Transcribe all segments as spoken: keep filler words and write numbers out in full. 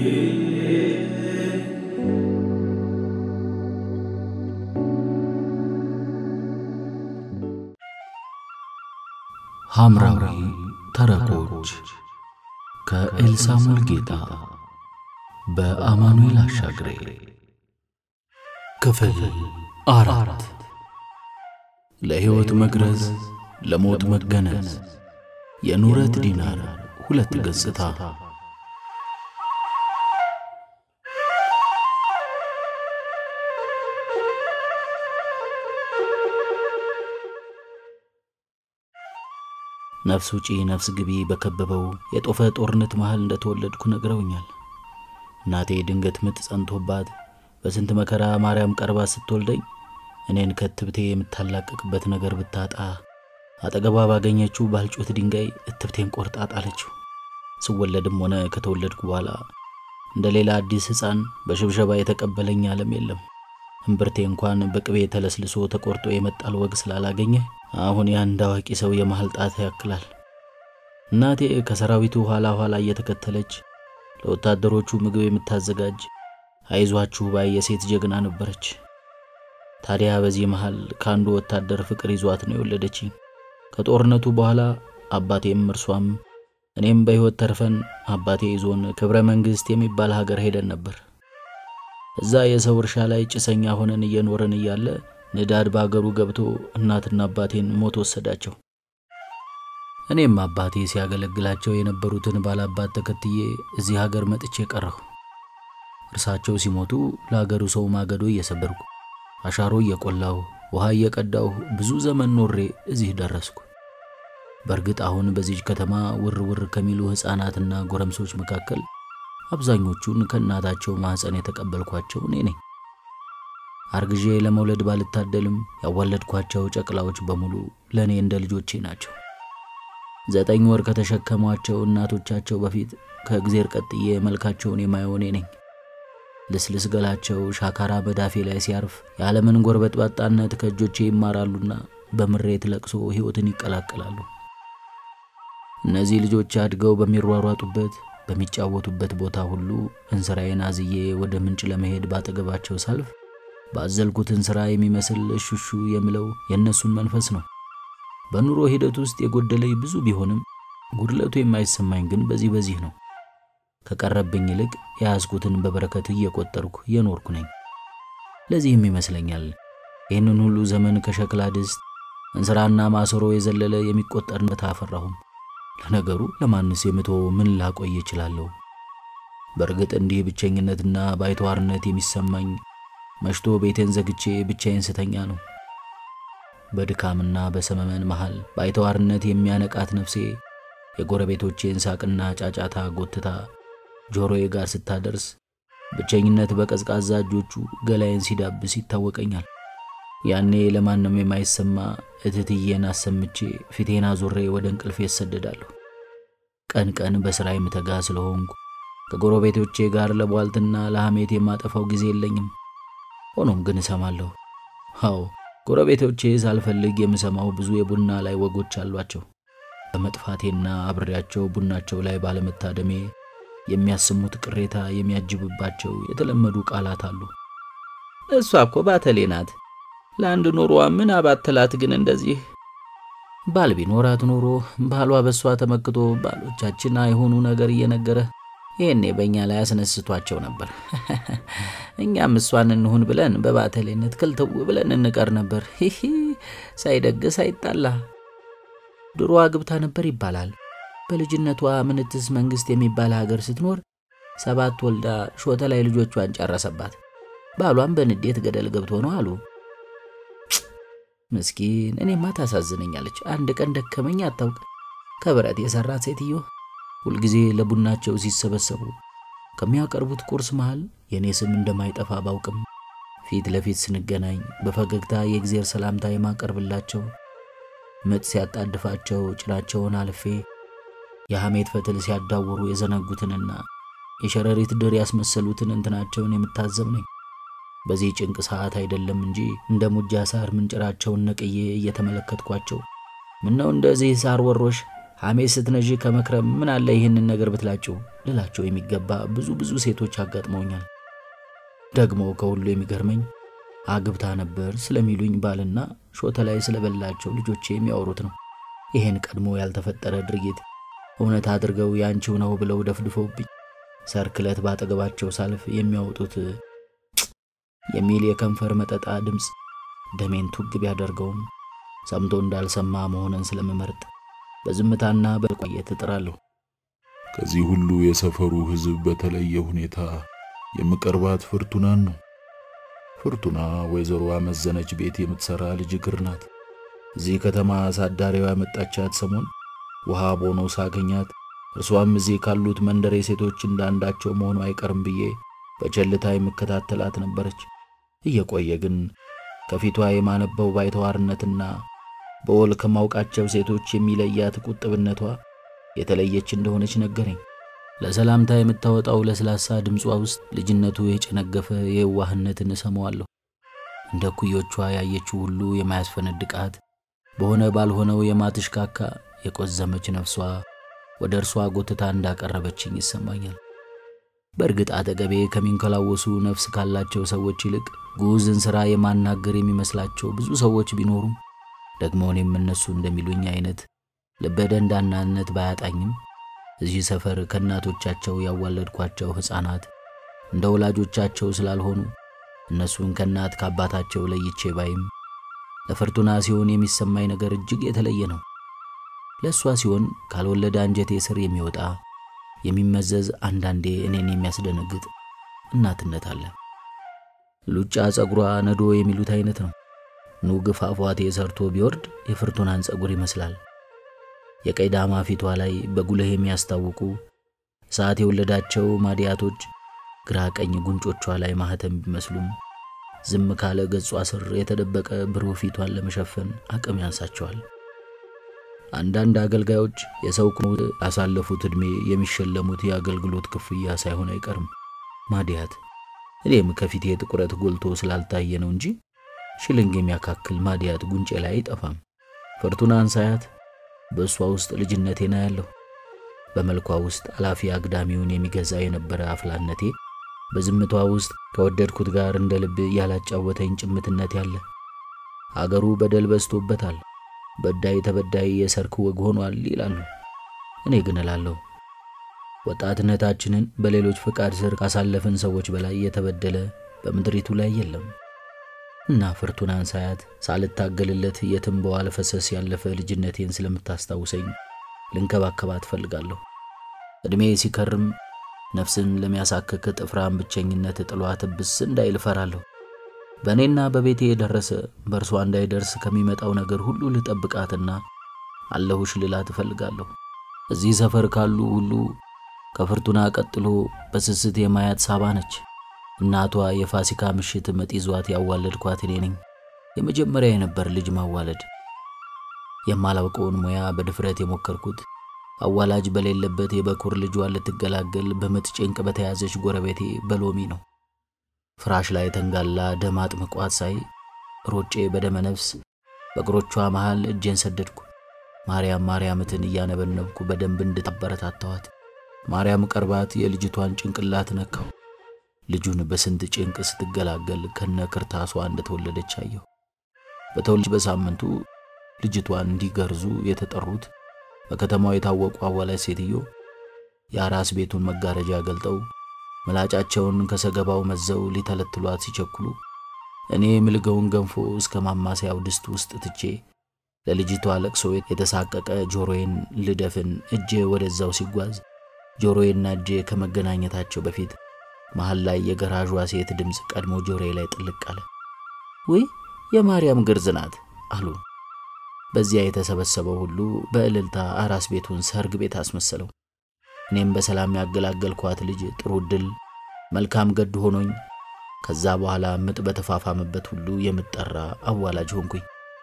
ሐምራዊ ተረኮች ከኤልሳ ሙልጌታ በአማኑኤል አሻግሬ ክፍል አራት ለሕይወት መግረዝ ለሞት መገነዝ የኑረት ዲናር ሁለት ገጽታ ነፍስ ውጪ ነፍስ ግቢ በከበበው የጦፈ ጦርነት መሃል እንደተወለድኩ ነግረውኛል። እናቴ ድንገት ምጥ ጸንቶባት በስንት መከራ ማርያም ቀርባ ስትወልደኝ እኔን ከትብቴ የምታላቀቅበት ነገር ብታጣ አጠገቧ ባገኘችው ባልጩት ድንጋይ እትብቴን ቆርጣ ጣለችው። ስወለድም ሆነ ከተወለድኩ በኋላ እንደሌላ አዲስ ሕፃን በሽብሸባ የተቀበለኝ ዓለም የለም። እምብርቴ እንኳን በቅቤ ተለስልሶ ተቆርጦ የመጣል ወግ ስላላገኘ አሁን ያን ዳዋቂ ሰው የመሃል ጣት ያክላል። እናቴ ከሰራዊቱ ኋላ ኋላ እየተከተለች ለወታደሮቹ ምግብ የምታዘጋጅ አይዟችሁ ባይ የሴት ጀግና ነበረች። ታዲያ በዚህ መሃል ካንዱ ወታደር ፍቅር ይዟት ነው የወለደችኝ። ከጦርነቱ በኋላ አባቴም እርሷም እኔም በሕይወት ተርፈን አባቴ ይዞን ክብረ መንግስት የሚባል ሀገር ሄደን ነበር። እዛ የሰው እርሻ ላይ ጭሰኛ ሆነን እየኖርን እያለ ንዳድ ባገሩ ገብቶ እናትና አባቴን ሞት ወሰዳቸው። እኔም አባቴ ሲያገለግላቸው የነበሩትን ባላባት ተከትዬ እዚህ ሀገር መጥቼ ቀረሁ። እርሳቸው ሲሞቱ ለሀገሩ ሰው ማገዶ እየሰበርኩ አሻሮ እየቆላሁ ውሃ እየቀዳሁ ብዙ ዘመን ኖሬ እዚህ ደረስኩ። በርግጥ አሁን በዚህ ከተማ ውር ውር ከሚሉ ሕፃናትና ጎረምሶች መካከል አብዛኞቹን ከእናታቸው ማህፀን የተቀበልኳቸው እኔ ነኝ። አርግዤ ለመውለድ ባልታደልም ያወለድኳቸው ጨቅላዎች በሙሉ ለኔ እንደ ልጆቼ ናቸው። ዘጠኝ ወር ከተሸከሟቸው እናቶቻቸው በፊት ከእግዚአብሔር ቀጥዬ መልካቸውን የማየው እኔ ነኝ። ልስልስ ገላቸው ሻካራ በዳፌ ላይ ሲያርፍ የዓለምን ጎርበጥባጣነት ከእጆቼ ይማራሉና በምሬት ለቅሶ ሕይወትን ይቀላቀላሉ። እነዚህ ልጆች አድገው በሚሯሯጡበት በሚጫወቱበት ቦታ ሁሉ እንስራዬን አዝዬ ወደ ምንጭ ለመሄድ ባጠገባቸው ሳልፍ ባዘልኩት እንስራ የሚመስል ሹሹ የምለው የነሱን መንፈስ ነው። በኑሮ ሂደት ውስጥ የጎደለኝ ብዙ ቢሆንም ጉድለቱ የማይሰማኝ ግን በዚህ በዚህ ነው። ከቀረብኝ ይልቅ ያዝኩትን በበረከት እየቆጠርኩ የኖርኩ ነኝ። ለዚህም ይመስለኛል ይህንን ሁሉ ዘመን ከሸክላ ድስት እንስራና ማሰሮ የዘለለ የሚቆጠርነት አፈራሁም። ለነገሩ ለማንስ የምተው ምን ላቆይ ይችላልው? በርግጥ እንዲህ ብቸኝነትና ባይተዋርነት የሚሰማኝ መሽቶ ቤቴን ዘግቼ ብቻዬን ስተኛ ነው። በድካምና በሰመመን መሃል ባይተዋርነት የሚያነቃት ነፍሴ የጎረቤቶቼን ሳቅና ጫጫታ ጎትታ ጆሮዬ ጋር ስታደርስ ብቸኝነት በቀዝቃዛ እጆቹ ገላዬን ሲዳብስ ይታወቀኛል። ያኔ ለማንም የማይሰማ እትትዬን አሰምቼ ፊቴን አዙሬ ወደ እንቅልፌ እሰደዳለሁ። ቀን ቀን በስራ የምተጋ ስለሆንኩ ከጎረቤቶቼ ጋር ለቧልትና ለሐሜት የማጠፋው ጊዜ የለኝም። ሆኖም ግን እሰማለሁ። አዎ ጎረቤቶቼ ሳልፈልግ የምሰማው ብዙ የቡና ላይ ወጎች አሏቸው። በመጥፋቴና አብሬያቸው ቡናቸው ላይ ባለመታደሜ የሚያስሙት ቅሬታ የሚያጅብባቸው የተለመዱ ቃላት አሉ። እሷ እኮ ባተሌ ናት፣ ለአንድ ኖሮዋ ምን አባተላት ግን እንደዚህ። ባል ቢኖራት ኖሮ ባሏ በሷ ተመክቶ ባሎቻችን አይሆኑ ነገር እየነገረ ይሄኔ በእኛ ላይ አስነስቷቸው ነበር። እኛም እሷን እንሁን ብለን በባተሌነት ክልተው ብለን እንቀር ነበር። ሂሂ ሳይደግስ አይጣላ። ድሮ አግብታ ነበር ይባላል። በልጅነቷ ምንትስ መንግስት የሚባል ሀገር ስትኖር ሰባት ወልዳ ሾተ ላይ ልጆቿን ጨረሰባት። ባሏም በንዴት ገደል ገብቶ ነው አሉ። ምስኪን እኔማ ታሳዝነኛለች። አንድ ቀን ደከመኝ አታውቅ። ከብረት የሰራት ሴትዮ ሁል ጊዜ ለቡናቸው ሲሰበሰቡ ከሚያቀርቡት ቁርስ መሃል የኔ ስም እንደማይጠፋ ባውቅም ፊት ለፊት ስንገናኝ በፈገግታ የእግዚአብሔር ሰላምታ የማቀርብላቸው ምጥ ሲያጣድፋቸው ጭናቸውን አልፌ የሐሜት ፈትል ሲያዳውሩ የዘነጉትንና የሸረሪት ድር ያስመሰሉትን እንትናቸውን የምታዘብ ነኝ። በዚህ ጭንቅ ሰዓት አይደለም እንጂ እንደ ሙጃ ሳር ምንጭራቸውን ነቅዬ እየተመለከትኳቸው ምነው እንደዚህ ሳር ወሮሽ ሐሜት ስትነጂ ከመክረም ምን አለ ይሄንን ነገር ብትላጭው ልላቸው የሚገባ ብዙ ብዙ ሴቶች አጋጥመውኛል። ደግሞ ከሁሉ የሚገርመኝ አግብታ ነበር ስለሚሉኝ ባልና ሾተ ላይ ስለበላቸው ልጆቼ የሚያወሩት ነው። ይሄን ቀድሞ ያልተፈጠረ ድርጊት እውነት አድርገው ያንቺው ነው ብለው ደፍድፈውብኝ ሰርክለት ባጠገባቸው ሳልፍ የሚያወጡት የሚል የከንፈር መጠጣ ድምጽ ደሜን ቱግ ቢያደርገውም ሰምቶ እንዳልሰማ መሆንን ስለምመርጥ በዝምታና በቆየት እጥራለሁ። ከዚህ ሁሉ የሰፈሩ ሕዝብ በተለየ ሁኔታ የምቀርባት ፍርቱናን ነው። ፍርቱና ወይዘሮ አመዘነች ቤት የምትሰራ ልጅ እግር ናት። እዚህ ከተማ አሳዳሪዋ መጣቻት ሰሞን ውሃ ቦኖ ሳገኛት እርሷም እዚህ ካሉት መንደሬ ሴቶች እንዳንዳቸው መሆኑ አይቀርም ብዬ በቸልታ የምከታተላት ነበረች። እየቆየ ግን ከፊቷ የማነበው ባይተዋርነትና በወል ከማውቃቸው ሴቶች የሚለያት ቁጥብነቷ የተለየች እንደሆነች ነገረኝ። ለሰላምታ የምታወጣው ለስላሳ ድምጿ ውስጥ ልጅነቱ የጨነገፈ የዋህነትን እሰማዋለሁ። እንደ ኩዮቿ ያየችው ሁሉ የማያስፈነድቃት በሆነ ባልሆነው የማትሽካካ የቆዘመች ነፍሷ ወደ እርሷ ጎትታ እንዳቀረበችኝ ይሰማኛል። በእርግጥ አጠገቤ ከሚንከላወሱ ነፍስ ካላቸው ሰዎች ይልቅ ጉዝን ሥራ የማናገር የሚመስላቸው ብዙ ሰዎች ቢኖሩም ደግሞ እኔም እነሱ እንደሚሉኝ አይነት ልበደንዳናነት ባያጣኝም እዚህ ሰፈር ከናቶቻቸው ያዋለድኳቸው ሕፃናት እንደ ወላጆቻቸው ስላልሆኑ እነሱን ከናት ከአባታቸው ለይቼ ባይም ለፍርቱና ሲሆን የሚሰማኝ ነገር እጅግ የተለየ ነው። ለሷ ሲሆን ካልወለደ አንጀቴ ስር የሚወጣ የሚመዘዝ አንዳንዴ እኔን የሚያስደነግጥ እናትነት አለ። ሉጫ ጸጉሯ ነዶ የሚሉት አይነት ነው። ኑግ ፏፏቴ ሰርቶ ቢወርድ የፍርቱናን ጸጉር ይመስላል። የቀይ ዳማ ፊቷ ላይ በጉልህ የሚያስታውቁ ሰዓት የወለዳቸው ማዲያቶች ግራ ቀኝ ጉንጮቿ ላይ ማህተም ቢመስሉም ዝም ካለ ገጿ ስር የተደበቀ ብሩህ ፊቷን ለመሸፈን አቅም ያንሳቸዋል። አንዳንድ አገልጋዮች የሰው ኩት አሳለፉት እድሜ የሚሸለሙት የአገልግሎት ክፍያ ሳይሆን አይቀርም። ማዲያት እኔም ከፊቴ ጥቁረት ጎልቶ ስላልታየ ነው እንጂ ሽልንግ የሚያካክል ማዲያት ጉንጬ ላይ አይጠፋም። ፍርቱናን ሳያት በሷ ውስጥ ልጅነቴና ያለው በመልኳ ውስጥ አላፊ አግዳሚውን የሚገዛ የነበረ አፍላነቴ በዝምቷ ውስጥ ከወደድኩት ጋር እንደ ልብ ያላጫወተኝ ጭምትነት ያለ አገሩ በደል በዝቶበታል። በዳይ ተበዳይ የሰርክ ወግ ሆኗል ይላሉ። እኔ ግን እላለሁ ወጣትነታችንን በሌሎች ፍቃድ ስር ካሳለፈን ሰዎች በላይ የተበደለ በምድሪቱ ላይ የለም። እና ፍርቱናን ሳያት ሳልታገልለት የትም በዋለ ፈሰስ ያለፈ ልጅነቴን ስለምታስታውሰኝ ልንከባከባት ፈልጋለሁ። እድሜ ሲከርም ነፍስን ለሚያሳክክ ጥፍራም ብቸኝነት ጥሏት ብስ እንዳይል ፈራለሁ። በእኔና በቤቴ የደረሰ በእርሷ እንዳይደርስ ከሚመጣው ነገር ሁሉ ልጠብቃትና አለሁሽ ልላት ፈልጋለሁ። እዚህ ሰፈር ካሉ ሁሉ ከፍርቱና ቀጥሎ በስስት የማያት ሳባ ነች። እናቷ የፋሲካ ምሽት መጥይዟት ያዋለድኳት እኔ ነኝ። የመጀመሪያ የነበር ልጅ ማዋለድ የማላውቀውን ሙያ በድፍረት የሞከርኩት አዋላጅ በሌለበት የበኩር ልጇን ልትገላገል በምጥ ጭንቅ በተያዘች ጎረቤቴ በሎሚ ነው። ፍራሽ ላይ ተንጋላ ደም አጥምቋት ሳይ ሮጬ በደመ ነፍስ በእግሮቿ መሃል እጄን ሰደድኩ። ማርያም ማርያምትን እያነበነብኩ በደንብ እንድታበረታታዋት ማርያም ቀርባት የልጅቷን ጭንቅላት ነካው። ልጁን በስንት ጭንቅ ስትገላገል ከነ ክርታሷ እንደተወለደች አየሁ። በተወለደች በሳምንቱ ልጅቷን እንዲገርዙ የተጠሩት በከተማው የታወቁ አዋላጅ ሴትዮ የአራስ ቤቱን መጋረጃ ገልጠው መላጫቸውን ከሰገባው መዘው ሊተለትሏት ሲቸኩሉ እኔ ምልገውን ገንፎ እስከ ማማሰያው ድስት ውስጥ ትቼ ለልጅቷ ለቅሶ የተሳቀቀ ጆሮዬን ልደፍን እጄ ወደዛው ሲጓዝ ጆሮዬና እጄ ከመገናኘታቸው በፊት መሃል ላይ የገራጇ ሴት ድምጽ ቀድሞ ጆሮዬ ላይ ጥልቅ አለ። ወይ የማርያም ግርዝ ናት አሉ። በዚያ የተሰበሰበው ሁሉ በእልልታ አራስ ቤቱን ሰርግ ቤት አስመሰለው። እኔም በሰላም ያገላገልኳት ልጅ ጥሩ ድል መልካም ገድ ሆኖኝ ከዛ በኋላ ምጥ በተፋፋመበት ሁሉ የምጠራ አዋላጅ ሆንኩኝ።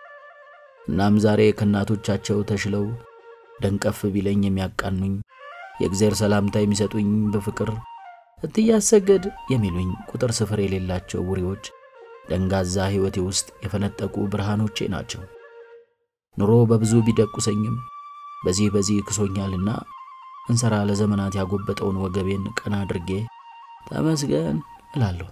እናም ዛሬ ከናቶቻቸው ተሽለው ደንቀፍ ቢለኝ የሚያቃኑኝ የእግዚአብሔር ሰላምታ የሚሰጡኝ በፍቅር እትያሰገድ የሚሉኝ ቁጥር ስፍር የሌላቸው ውሪዎች ደንጋዛ ህይወቴ ውስጥ የፈነጠቁ ብርሃኖቼ ናቸው። ኑሮ በብዙ ቢደቁሰኝም በዚህ በዚህ ክሶኛልና እንሰራ ለዘመናት ያጎበጠውን ወገቤን ቀና አድርጌ ተመስገን እላለሁ።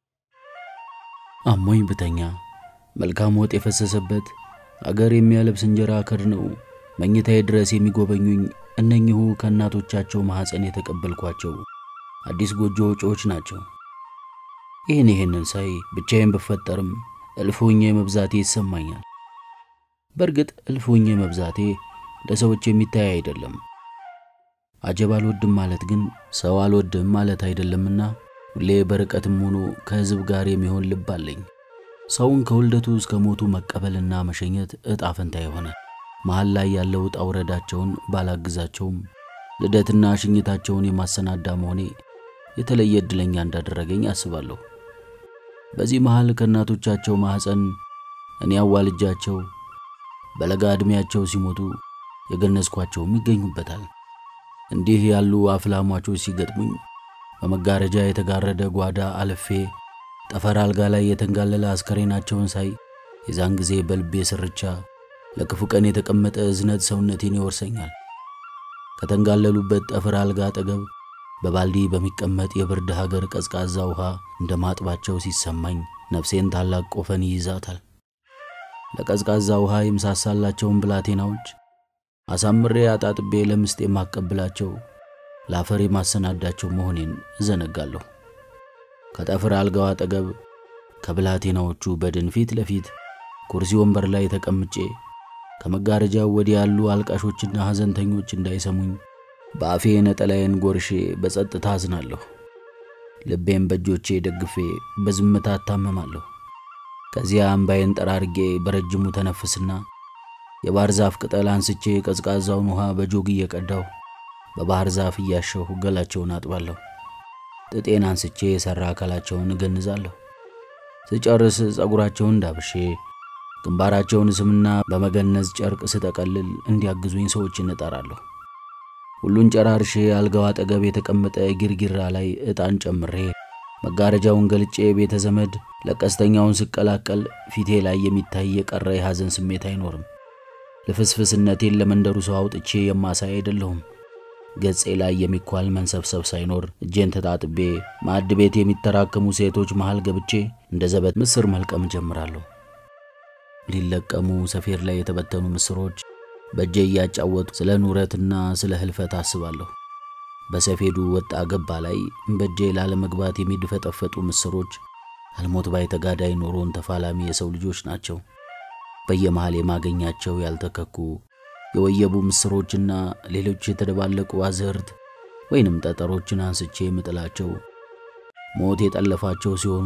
አሞኝ ብተኛ መልካም ወጥ የፈሰሰበት አገር የሚያለብስ እንጀራ ከድነው መኝታዬ ድረስ የሚጎበኙኝ እነኚሁ ከእናቶቻቸው ማህፀን የተቀበልኳቸው አዲስ ጎጆ ወጪዎች ናቸው። ይህን ይህንን ሳይ ብቻዬን ብፈጠርም እልፉኜ መብዛቴ ይሰማኛል። በእርግጥ እልፉኜ መብዛቴ ለሰዎች የሚታይ አይደለም። አጀብ አልወድም ማለት ግን ሰው አልወድም ማለት አይደለምና ሁሌ በርቀትም ሆኖ ከህዝብ ጋር የሚሆን ልብ አለኝ። ሰውን ከውልደቱ እስከ ሞቱ መቀበልና መሸኘት እጣ ፈንታ የሆነ መሃል ላይ ያለው ውጣ ውረዳቸውን ባላግዛቸውም ልደትና ሽኝታቸውን የማሰናዳ መሆኔ የተለየ እድለኛ እንዳደረገኝ አስባለሁ። በዚህ መሃል ከእናቶቻቸው ማህፀን እኔ አዋልጃቸው በለጋ ዕድሜያቸው ሲሞቱ የገነዝኳቸውም ይገኙበታል። እንዲህ ያሉ አፍላሟቾች ሲገጥሙኝ በመጋረጃ የተጋረደ ጓዳ አልፌ ጠፈር አልጋ ላይ የተንጋለለ አስከሬናቸውን ሳይ የዛን ጊዜ በልቤ ስርቻ ለክፉ ቀን የተቀመጠ እዝነት ሰውነቴን ይወርሰኛል። ከተንጋለሉበት ጠፈር አልጋ አጠገብ በባልዲ በሚቀመጥ የብርድ ሀገር ቀዝቃዛ ውሃ እንደማጥባቸው ሲሰማኝ ነፍሴን ታላቅ ቆፈን ይይዛታል። ለቀዝቃዛ ውሃ የምሳሳላቸውን ብላቴናዎች አሳምሬ አጣጥቤ ለምስጤ ማቀብላቸው ላፈር ማሰናዳቸው መሆኔን እዘነጋለሁ። ከጠፈር አልጋው አጠገብ ከብላቴናዎቹ በድን ፊት ለፊት ኩርሲ ወንበር ላይ ተቀምጬ ከመጋረጃው ወዲያ ያሉ አልቃሾችና ሐዘንተኞች እንዳይሰሙኝ በአፌ ነጠላዬን ጎርሼ በጸጥታ አዝናለሁ። ልቤን በእጆቼ ደግፌ በዝምታ አታመማለሁ። ከዚያ አምባዬን ጠራርጌ በረጅሙ ተነፍስና የባህር ዛፍ ቅጠል አንስቼ ቀዝቃዛውን ውሃ በጆግ እየቀዳሁ በባህር ዛፍ እያሸሁ ገላቸውን አጥባለሁ። ጥጤን አንስቼ የሰራ አካላቸውን እገንዛለሁ። ስጨርስ ጸጉራቸውን ዳብሼ ግንባራቸውን ስምና በመገነዝ ጨርቅ ስጠቀልል እንዲያግዙኝ ሰዎችን እጠራለሁ። ሁሉን ጨራርሼ አልጋው አጠገብ የተቀመጠ ግርግራ ላይ እጣን ጨምሬ መጋረጃውን ገልጬ ቤተ ዘመድ ለቀስተኛውን ስቀላቀል ፊቴ ላይ የሚታይ የቀረ የሐዘን ስሜት አይኖርም። ለፍስፍስነቴን ለመንደሩ ሰው አውጥቼ የማሳይ አይደለሁም። ገጼ ላይ የሚኳል መንሰብሰብ ሳይኖር እጄን ተጣጥቤ ማዕድ ቤት የሚተራከሙ ሴቶች መሃል ገብቼ እንደ ዘበት ምስር መልቀም ጀምራለሁ። ሊለቀሙ ሰፌር ላይ የተበተኑ ምስሮች በእጄ እያጫወቱ ስለ ኑረትና ስለ ህልፈት አስባለሁ። በሰፌዱ ወጣ ገባ ላይ በእጄ ላለመግባት የሚድፈጠፈጡ ምስሮች አልሞት ባይ ተጋዳይ ኖሮን ተፋላሚ የሰው ልጆች ናቸው። በየመሃል የማገኛቸው ያልተከኩ የወየቡ ምስሮችና ሌሎች የተደባለቁ አዝርት ወይንም ጠጠሮችን አንስቼ ምጥላቸው ሞት የጠለፋቸው ሲሆኑ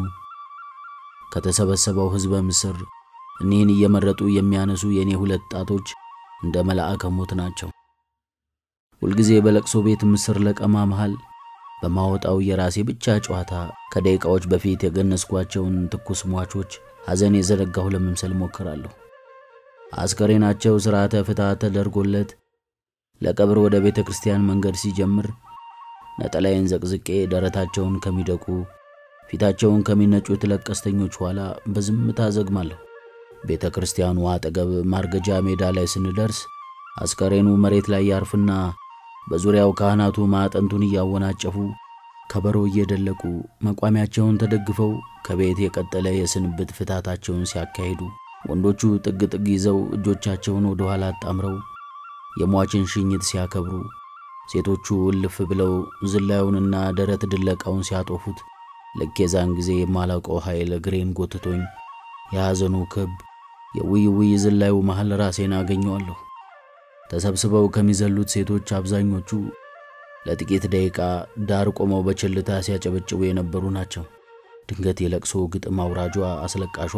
ከተሰበሰበው ህዝበ ምስር እኔን እየመረጡ የሚያነሱ የኔ ሁለት ጣቶች እንደ መልአከ ሞት ናቸው። ሁልጊዜ በለቅሶ ቤት ምስር ለቀማ መሃል በማወጣው የራሴ ብቻ ጨዋታ ከደቂቃዎች በፊት የገነስኳቸውን ትኩስ ሟቾች ሐዘን የዘረጋሁ ለመምሰል ሞክራለሁ። አስከሬናቸው ሥርዓተ ፍትሐት ተደርጎለት ለቀብር ወደ ቤተ ክርስቲያን መንገድ ሲጀምር ነጠላዬን ዘቅዝቄ ደረታቸውን ከሚደቁ ፊታቸውን ከሚነጩት ለቀስተኞች ኋላ በዝምታ ዘግማለሁ። ቤተ ክርስቲያኑ አጠገብ ማርገጃ ሜዳ ላይ ስንደርስ አስከሬኑ መሬት ላይ ያርፍና በዙሪያው ካህናቱ ማዕጠንቱን እያወናጨፉ ከበሮ እየደለቁ መቋሚያቸውን ተደግፈው ከቤት የቀጠለ የስንብት ፍታታቸውን ሲያካሂዱ ወንዶቹ ጥግ ጥግ ይዘው እጆቻቸውን ወደ ኋላ አጣምረው የሟችን ሽኝት ሲያከብሩ ሴቶቹ እልፍ ብለው ዝላዩንና ደረት ድለቃውን ሲያጦፉት ልክ የዛን ጊዜ የማላውቀው ኃይል እግሬን ጎትቶኝ የሐዘኑ ክብ የውይ ውይ ዝላዩ መሃል ራሴን አገኘዋለሁ። ተሰብስበው ከሚዘሉት ሴቶች አብዛኞቹ ለጥቂት ደቂቃ ዳር ቆመው በቸልታ ሲያጨበጭቡ የነበሩ ናቸው። ድንገት የለቅሶ ግጥም አውራጇ አስለቃሿ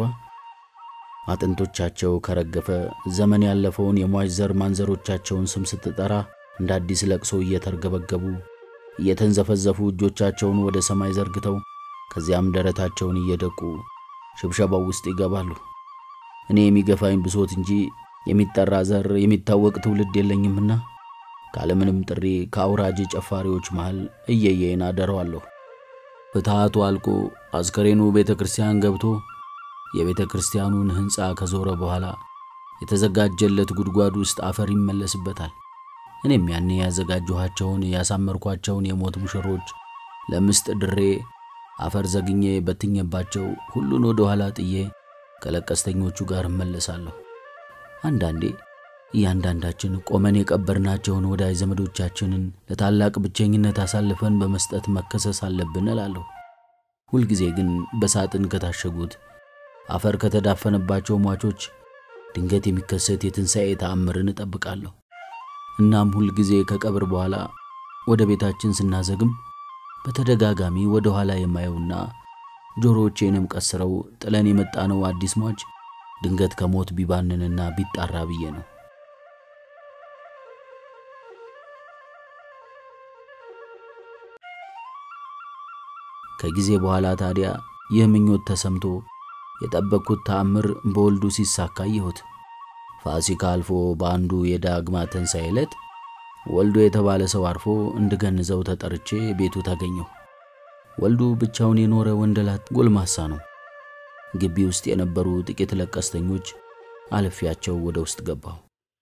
አጥንቶቻቸው ከረገፈ ዘመን ያለፈውን የሟች ዘር ማንዘሮቻቸውን ስም ስትጠራ እንደ አዲስ ለቅሶ እየተርገበገቡ እየተንዘፈዘፉ እጆቻቸውን ወደ ሰማይ ዘርግተው ከዚያም ደረታቸውን እየደቁ ሽብሸባው ውስጥ ይገባሉ። እኔ የሚገፋኝ ብሶት እንጂ የሚጠራ ዘር የሚታወቅ ትውልድ የለኝምና ካለምንም ጥሪ ከአውራጅ ጨፋሪዎች መሃል እየየና አደረዋለሁ። ፍትሐቱ አልቆ አስከሬኑ ቤተ ክርስቲያን ገብቶ የቤተ ክርስቲያኑን ህንጻ ከዞረ በኋላ የተዘጋጀለት ጉድጓድ ውስጥ አፈር ይመለስበታል። እኔም ያኔ ያዘጋጀኋቸውን ያሳመርኳቸውን የሞት ሙሽሮች ለምስጥ ድሬ አፈር ዘግኜ በትኜባቸው ሁሉን ወደ ኋላ ጥዬ ከለቀስተኞቹ ጋር እመለሳለሁ። አንዳንዴ እያንዳንዳችን ቆመን የቀበርናቸውን ወዳጅ ዘመዶቻችንን ለታላቅ ብቸኝነት አሳልፈን በመስጠት መከሰስ አለብን እላለሁ። ሁልጊዜ ግን በሳጥን ከታሸጉት አፈር ከተዳፈነባቸው ሟቾች ድንገት የሚከሰት የትንሣኤ ተአምርን እጠብቃለሁ። እናም ሁልጊዜ ከቀብር በኋላ ወደ ቤታችን ስናዘግም በተደጋጋሚ ወደ ኋላ የማየውና ጆሮዎቼንም ቀስረው ጥለን የመጣነው አዲስ ሟች ድንገት ከሞት ቢባንንና ቢጣራ ብዬ ነው። ከጊዜ በኋላ ታዲያ ይህ ምኞት ተሰምቶ የጠበቅኩት ተአምር በወልዱ ሲሳካ አየሁት። ፋሲካ አልፎ በአንዱ የዳግማ ትንሣኤ ዕለት ወልዱ የተባለ ሰው አርፎ እንድገንዘው ተጠርቼ ቤቱ ተገኘሁ። ወልዱ ብቻውን የኖረ ወንደላት ጎልማሳ ነው። ግቢ ውስጥ የነበሩ ጥቂት ለቀስተኞች አልፌያቸው ወደ ውስጥ ገባሁ።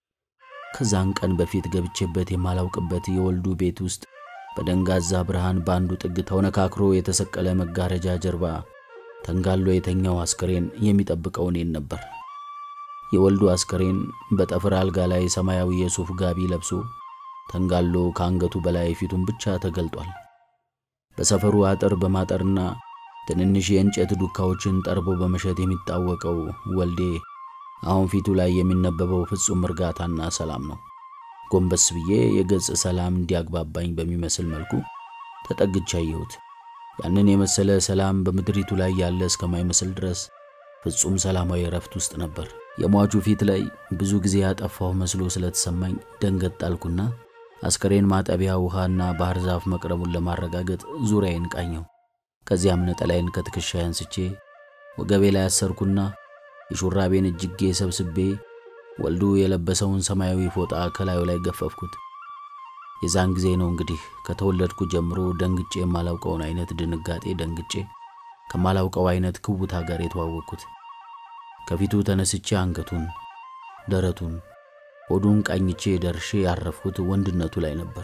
ከዛን ቀን በፊት ገብቼበት የማላውቅበት የወልዱ ቤት ውስጥ በደንጋዛ ብርሃን ባንዱ ጥግ ተወነካክሮ የተሰቀለ መጋረጃ ጀርባ ተንጋሎ የተኛው አስከሬን የሚጠብቀው እኔን ነበር። የወልዱ አስከሬን በጠፍር አልጋ ላይ ሰማያዊ የሱፍ ጋቢ ለብሶ ተንጋሎ ከአንገቱ በላይ ፊቱን ብቻ ተገልጧል። በሰፈሩ አጥር በማጠርና ትንንሽ የእንጨት ዱካዎችን ጠርቦ በመሸጥ የሚታወቀው ወልዴ አሁን ፊቱ ላይ የሚነበበው ፍጹም እርጋታና ሰላም ነው። ጎንበስ ብዬ የገጽ ሰላም እንዲያግባባኝ በሚመስል መልኩ ተጠግቼ አየሁት። ያንን የመሰለ ሰላም በምድሪቱ ላይ ያለ እስከማይመስል ድረስ ፍጹም ሰላማዊ ረፍት ውስጥ ነበር። የሟቹ ፊት ላይ ብዙ ጊዜ ያጠፋው መስሎ ስለተሰማኝ ደንገጥ አልኩና አስከሬን ማጠቢያ ውሃና ባህር ዛፍ መቅረቡን ለማረጋገጥ ዙሪያዬን ቃኘው። ከዚያም ነጠላዬን ከትከሻዬ አንስቼ ወገቤ ላይ አሰርኩና የሹራቤን እጅጌ ሰብስቤ ወልዱ የለበሰውን ሰማያዊ ፎጣ ከላዩ ላይ ገፈፍኩት። የዛን ጊዜ ነው እንግዲህ ከተወለድኩ ጀምሮ ደንግጬ የማላውቀውን አይነት ድንጋጤ ደንግጬ ከማላውቀው አይነት ክውታ ጋር የተዋወቅኩት። ከፊቱ ተነስቼ አንገቱን፣ ደረቱን፣ ሆዱን ቃኝቼ ደርሼ ያረፍኩት ወንድነቱ ላይ ነበር።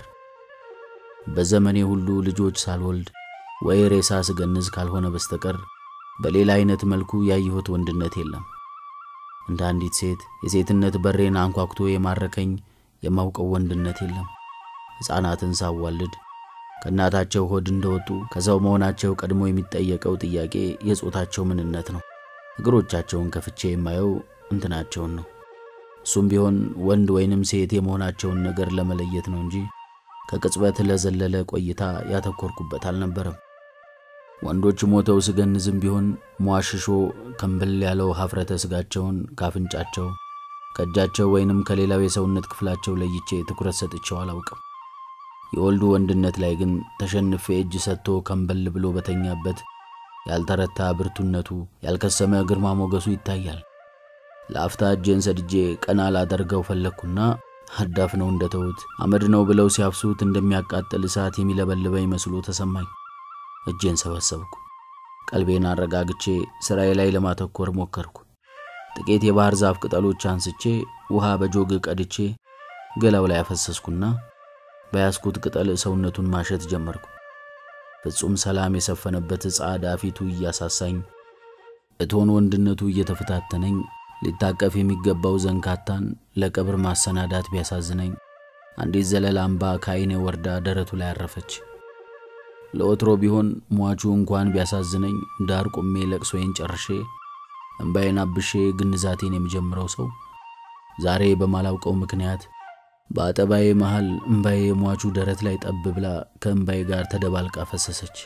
በዘመኔ ሁሉ ልጆች ሳልወልድ ወይ ሬሳ ስገንዝ ካልሆነ በስተቀር በሌላ አይነት መልኩ ያየሁት ወንድነት የለም። እንደ አንዲት ሴት የሴትነት በሬን አንኳኩቶ የማረከኝ የማውቀው ወንድነት የለም። ሕፃናትን ሳዋልድ ከእናታቸው ሆድ እንደወጡ ከሰው መሆናቸው ቀድሞ የሚጠየቀው ጥያቄ የጾታቸው ምንነት ነው። እግሮቻቸውን ከፍቼ የማየው እንትናቸውን ነው። እሱም ቢሆን ወንድ ወይንም ሴት የመሆናቸውን ነገር ለመለየት ነው እንጂ ከቅጽበት ለዘለለ ቆይታ ያተኮርኩበት አልነበረም። ወንዶች ሞተው ስገንዝም ቢሆን ሟሽሾ ከንብል ያለው ሀፍረተ ስጋቸውን ካፍንጫቸው ከእጃቸው ወይንም ከሌላው የሰውነት ክፍላቸው ለይቼ ትኩረት ሰጥቼው አላውቅም። የወልዱ ወንድነት ላይ ግን ተሸንፌ እጅ ሰጥቶ ከንበል ብሎ በተኛበት ያልተረታ ብርቱነቱ ያልከሰመ ግርማ ሞገሱ ይታያል። ለአፍታ እጄን ሰድጄ ቀና ላደርገው ፈለኩና አዳፍነው እንደተውት አመድ ነው ብለው ሲያፍሱት እንደሚያቃጥል እሳት የሚለበልበኝ መስሎ ተሰማኝ። እጄን ሰበሰብኩ። ቀልቤን አረጋግቼ ስራዬ ላይ ለማተኮር ሞከርኩ። ጥቂት የባህር ዛፍ ቅጠሎች አንስቼ ውሃ በጆግ ቀድቼ ገላው ላይ አፈሰስኩና በያስኩት ቅጠል ሰውነቱን ማሸት ጀመርኩ። ፍጹም ሰላም የሰፈነበት ጻዳ ፊቱ እያሳሳኝ እቶን ወንድነቱ እየተፈታተነኝ ሊታቀፍ የሚገባው ዘንካታን ለቀብር ማሰናዳት ቢያሳዝነኝ አንዲት ዘለላምባ ከዓይኔ ወርዳ ደረቱ ላይ አረፈች። ለወትሮ ቢሆን ሟቹ እንኳን ቢያሳዝነኝ ዳር ቆሜ ለቅሶዬን ጨርሼ እንባዬን አብሼ ግንዛቴን የሚጀምረው ሰው ዛሬ በማላውቀው ምክንያት በአጠባዬ መሃል እንባዬ ሟቹ ደረት ላይ ጠብ ብላ ከእንባዬ ጋር ተደባልቃ ፈሰሰች።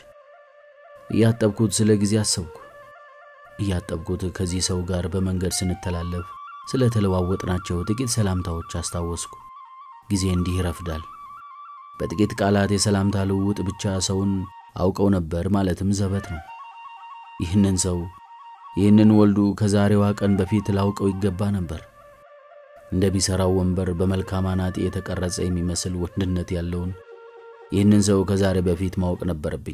እያጠብኩት ስለ ጊዜ አሰብኩ። እያጠብኩት ከዚህ ሰው ጋር በመንገድ ስንተላለፍ ስለ ተለዋወጥናቸው ጥቂት ሰላምታዎች አስታወስኩ። ጊዜ እንዲህ ይረፍዳል። በጥቂት ቃላት የሰላምታ ልውውጥ ብቻ ሰውን አውቀው ነበር ማለትም ዘበት ነው። ይህንን ሰው ይህንን ወልዱ ከዛሬዋ ቀን በፊት ላውቀው ይገባ ነበር። እንደ ቢሰራው ወንበር በመልካም አናጤ የተቀረጸ የሚመስል ወንድነት ያለውን ይህንን ሰው ከዛሬ በፊት ማወቅ ነበረብኝ።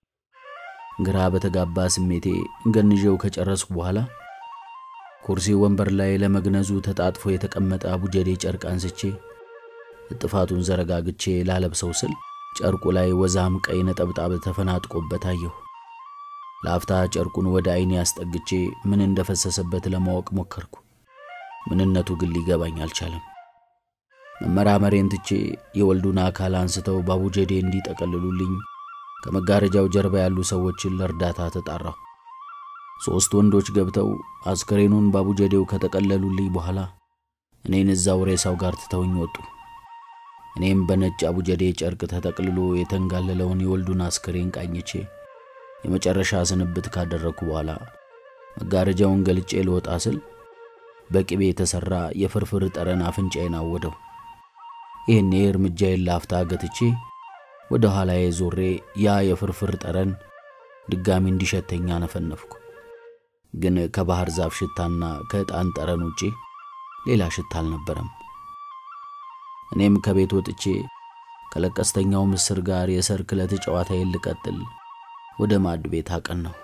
ግራ በተጋባ ስሜቴ ገንዤው ከጨረስኩ በኋላ ኩርሲ ወንበር ላይ ለመግነዙ ተጣጥፎ የተቀመጠ አቡጀዴ ጨርቅ አንስቼ ጥፋቱን ዘረጋግቼ ላለብሰው ስል ጨርቁ ላይ ወዛም ቀይ ነጠብጣብ ተፈናጥቆበት አየሁ። ለአፍታ ጨርቁን ወደ አይኔ ያስጠግቼ ምን እንደፈሰሰበት ለማወቅ ሞከርኩ። ምንነቱ ግን ሊገባኝ አልቻለም። መመራመሬን ትቼ የወልዱን አካል አንስተው ባቡጀዴ እንዲጠቀልሉልኝ ከመጋረጃው ጀርባ ያሉ ሰዎችን ለእርዳታ ተጣራሁ። ሶስት ወንዶች ገብተው አስከሬኑን ባቡጀዴው ከተቀለሉልኝ በኋላ እኔን እዛው ሬሳው ጋር ትተውኝ ወጡ። እኔም በነጭ አቡጀዴ ጨርቅ ተጠቅልሎ የተንጋለለውን የወልዱን አስከሬን ቃኝቼ የመጨረሻ ስንብት ካደረኩ በኋላ መጋረጃውን ገልጬ ልወጣ ስል በቅቤ የተሰራ የፍርፍር ጠረን አፍንጫዬን አወደው። ይህኔ እርምጃዬን ላፍታ ገትቼ ወደ ኋላዬ ዞሬ ያ የፍርፍር ጠረን ድጋሚ እንዲሸተኛ ነፈነፍኩ። ግን ከባህር ዛፍ ሽታና ከዕጣን ጠረን ውጪ ሌላ ሽታ አልነበረም። እኔም ከቤት ወጥቼ ከለቀስተኛው ምስር ጋር የሰርክ ዕለት ጨዋታዬን ልቀጥል ወደ ማድ ቤት አቀናሁ።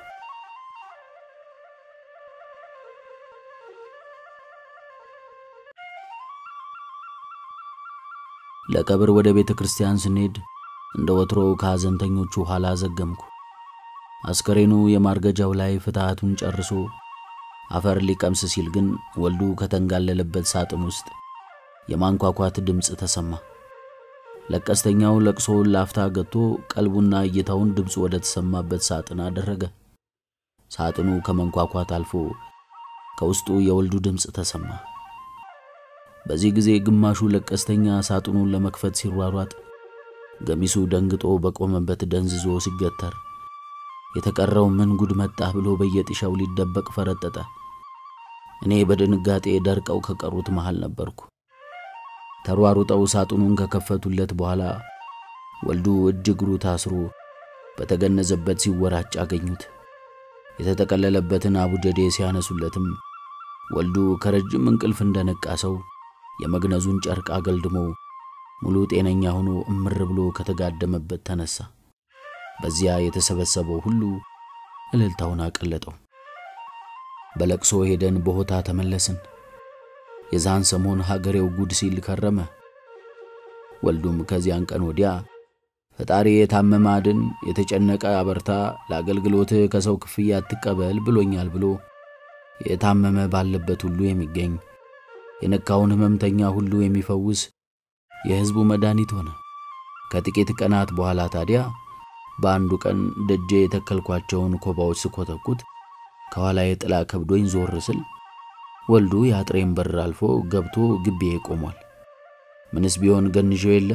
ለቀብር ወደ ቤተ ክርስቲያን ስንሄድ እንደ ወትሮው ከሐዘንተኞቹ ኋላ ዘገምኩ። አስከሬኑ የማርገጃው ላይ ፍታቱን ጨርሶ አፈር ሊቀምስ ሲል ግን ወልዱ ከተንጋለለበት ሳጥን ውስጥ የማንኳኳት ድምጽ ተሰማ። ለቀስተኛው ለቅሶውን ላፍታ ገጥቶ ቀልቡና እይታውን ድምጽ ወደ ተሰማበት ሳጥን አደረገ። ሳጥኑ ከመንኳኳት አልፎ ከውስጡ የወልዱ ድምጽ ተሰማ። በዚህ ጊዜ ግማሹ ለቀስተኛ ሳጥኑን ለመክፈት ሲሯሯጥ ገሚሱ ደንግጦ በቆመበት ደንዝዞ ሲገተር የተቀረው ምን ጉድ መጣ ብሎ በየጥሻው ሊደበቅ ፈረጠጠ። እኔ በድንጋጤ ደርቀው ከቀሩት መሃል ነበርኩ። ተሯሩጠው ሳጥኑን ከከፈቱለት በኋላ ወልዱ እጅ እግሩ ታስሮ በተገነዘበት ሲወራጭ አገኙት። የተጠቀለለበትን አቡጀዴ ሲያነሱለትም ወልዱ ከረጅም እንቅልፍ እንደነቃ ሰው የመግነዙን ጨርቅ አገልድሞ ሙሉ ጤነኛ ሆኖ እምር ብሎ ከተጋደመበት ተነሳ። በዚያ የተሰበሰበው ሁሉ እልልታውን አቀለጠው። በለቅሶ ሄደን በሆታ ተመለስን። የዛን ሰሞን ሀገሬው ጉድ ሲል ከረመ። ወልዱም ከዚያን ቀን ወዲያ ፈጣሪ የታመመ አድን፣ የተጨነቀ አበርታ፣ ለአገልግሎት ከሰው ክፍያ አትቀበል ብሎኛል ብሎ የታመመ ባለበት ሁሉ የሚገኝ የነካውን ህመምተኛ ሁሉ የሚፈውስ የህዝቡ መድኃኒት ሆነ። ከጥቂት ቀናት በኋላ ታዲያ በአንዱ ቀን ደጄ የተከልኳቸውን ኮባዎች ስኮተኩት ከኋላዬ ጥላ ከብዶኝ ዞር ስል ወልዱ ያጥሬን በር አልፎ ገብቶ ግቢዬ ቆሟል። ምንስ ቢሆን ገንዤው የለ።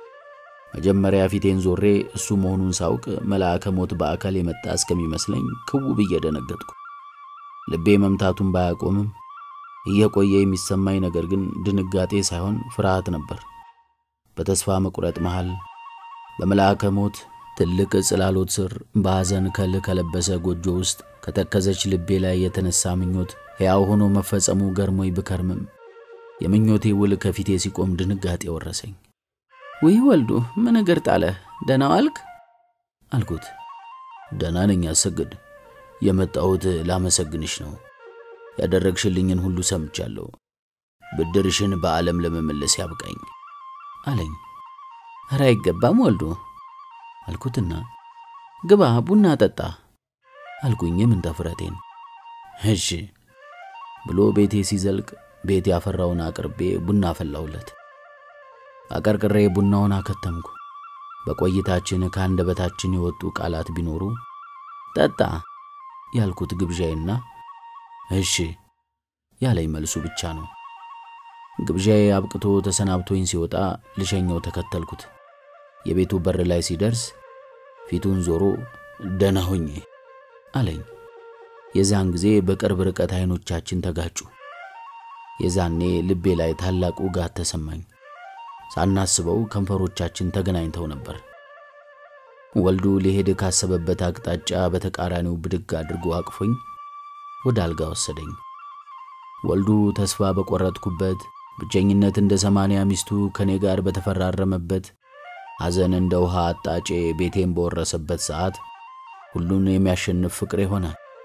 መጀመሪያ ፊቴን ዞሬ እሱ መሆኑን ሳውቅ መልአከ ሞት በአካል የመጣ እስከሚመስለኝ ክው ብዬ ደነገጥኩ። ልቤ መምታቱን ባያቆምም እየቆየ የሚሰማኝ ነገር ግን ድንጋጤ ሳይሆን ፍርሃት ነበር። በተስፋ መቁረጥ መሃል በመልአከ ሞት ትልቅ ጽላሎት ስር በሐዘን ከል ከለበሰ ጎጆ ውስጥ ከተከዘች ልቤ ላይ የተነሳ ምኞት ሕያው ሆኖ መፈጸሙ ገርሞኝ ብከርምም የምኞቴ ውል ከፊቴ ሲቆም ድንጋጤ ወረሰኝ። ወይ ወልዱ ምን ነገር ጣለ? ደህና ዋልክ? አልኩት። ደህና ነኝ አሰግድ፣ የመጣሁት ላመሰግንሽ ነው። ያደረግሽልኝን ሁሉ ሰምቻለሁ። ብድርሽን በዓለም ለመመለስ ያብቃኝ አለኝ። ኧረ አይገባም ወልዱ አልኩትና ግባ ቡና ጠጣ አልኩኝ ምን ተፍረቴን። እሺ ብሎ ቤቴ ሲዘልቅ ቤት ያፈራውን አቅርቤ ቡና ፈላውለት። አቀርቅሬ ቡናውን አከተምኩ። በቆይታችን ከአንደበታችን የወጡ ቃላት ቢኖሩ ጠጣ ያልኩት ግብዣዬና እሺ ያለኝ መልሱ ብቻ ነው። ግብዣዬ አብቅቶ ተሰናብቶኝ ሲወጣ ልሸኘው ተከተልኩት። የቤቱ በር ላይ ሲደርስ ፊቱን ዞሮ ደህና ሆኜ አለኝ። የዛን ጊዜ በቅርብ ርቀት አይኖቻችን ተጋጩ። የዛኔ ልቤ ላይ ታላቅ ውጋት ተሰማኝ። ሳናስበው ከንፈሮቻችን ተገናኝተው ነበር። ወልዱ ሊሄድ ካሰበበት አቅጣጫ በተቃራኒው ብድግ አድርጎ አቅፎኝ ወደ አልጋ ወሰደኝ። ወልዱ ተስፋ በቆረጥኩበት ብቸኝነት እንደ ሰማንያ ሚስቱ ከኔ ጋር በተፈራረመበት ሐዘን እንደ ውሃ አጣጬ ቤቴን በወረሰበት ሰዓት ሁሉን የሚያሸንፍ ፍቅር ሆነ።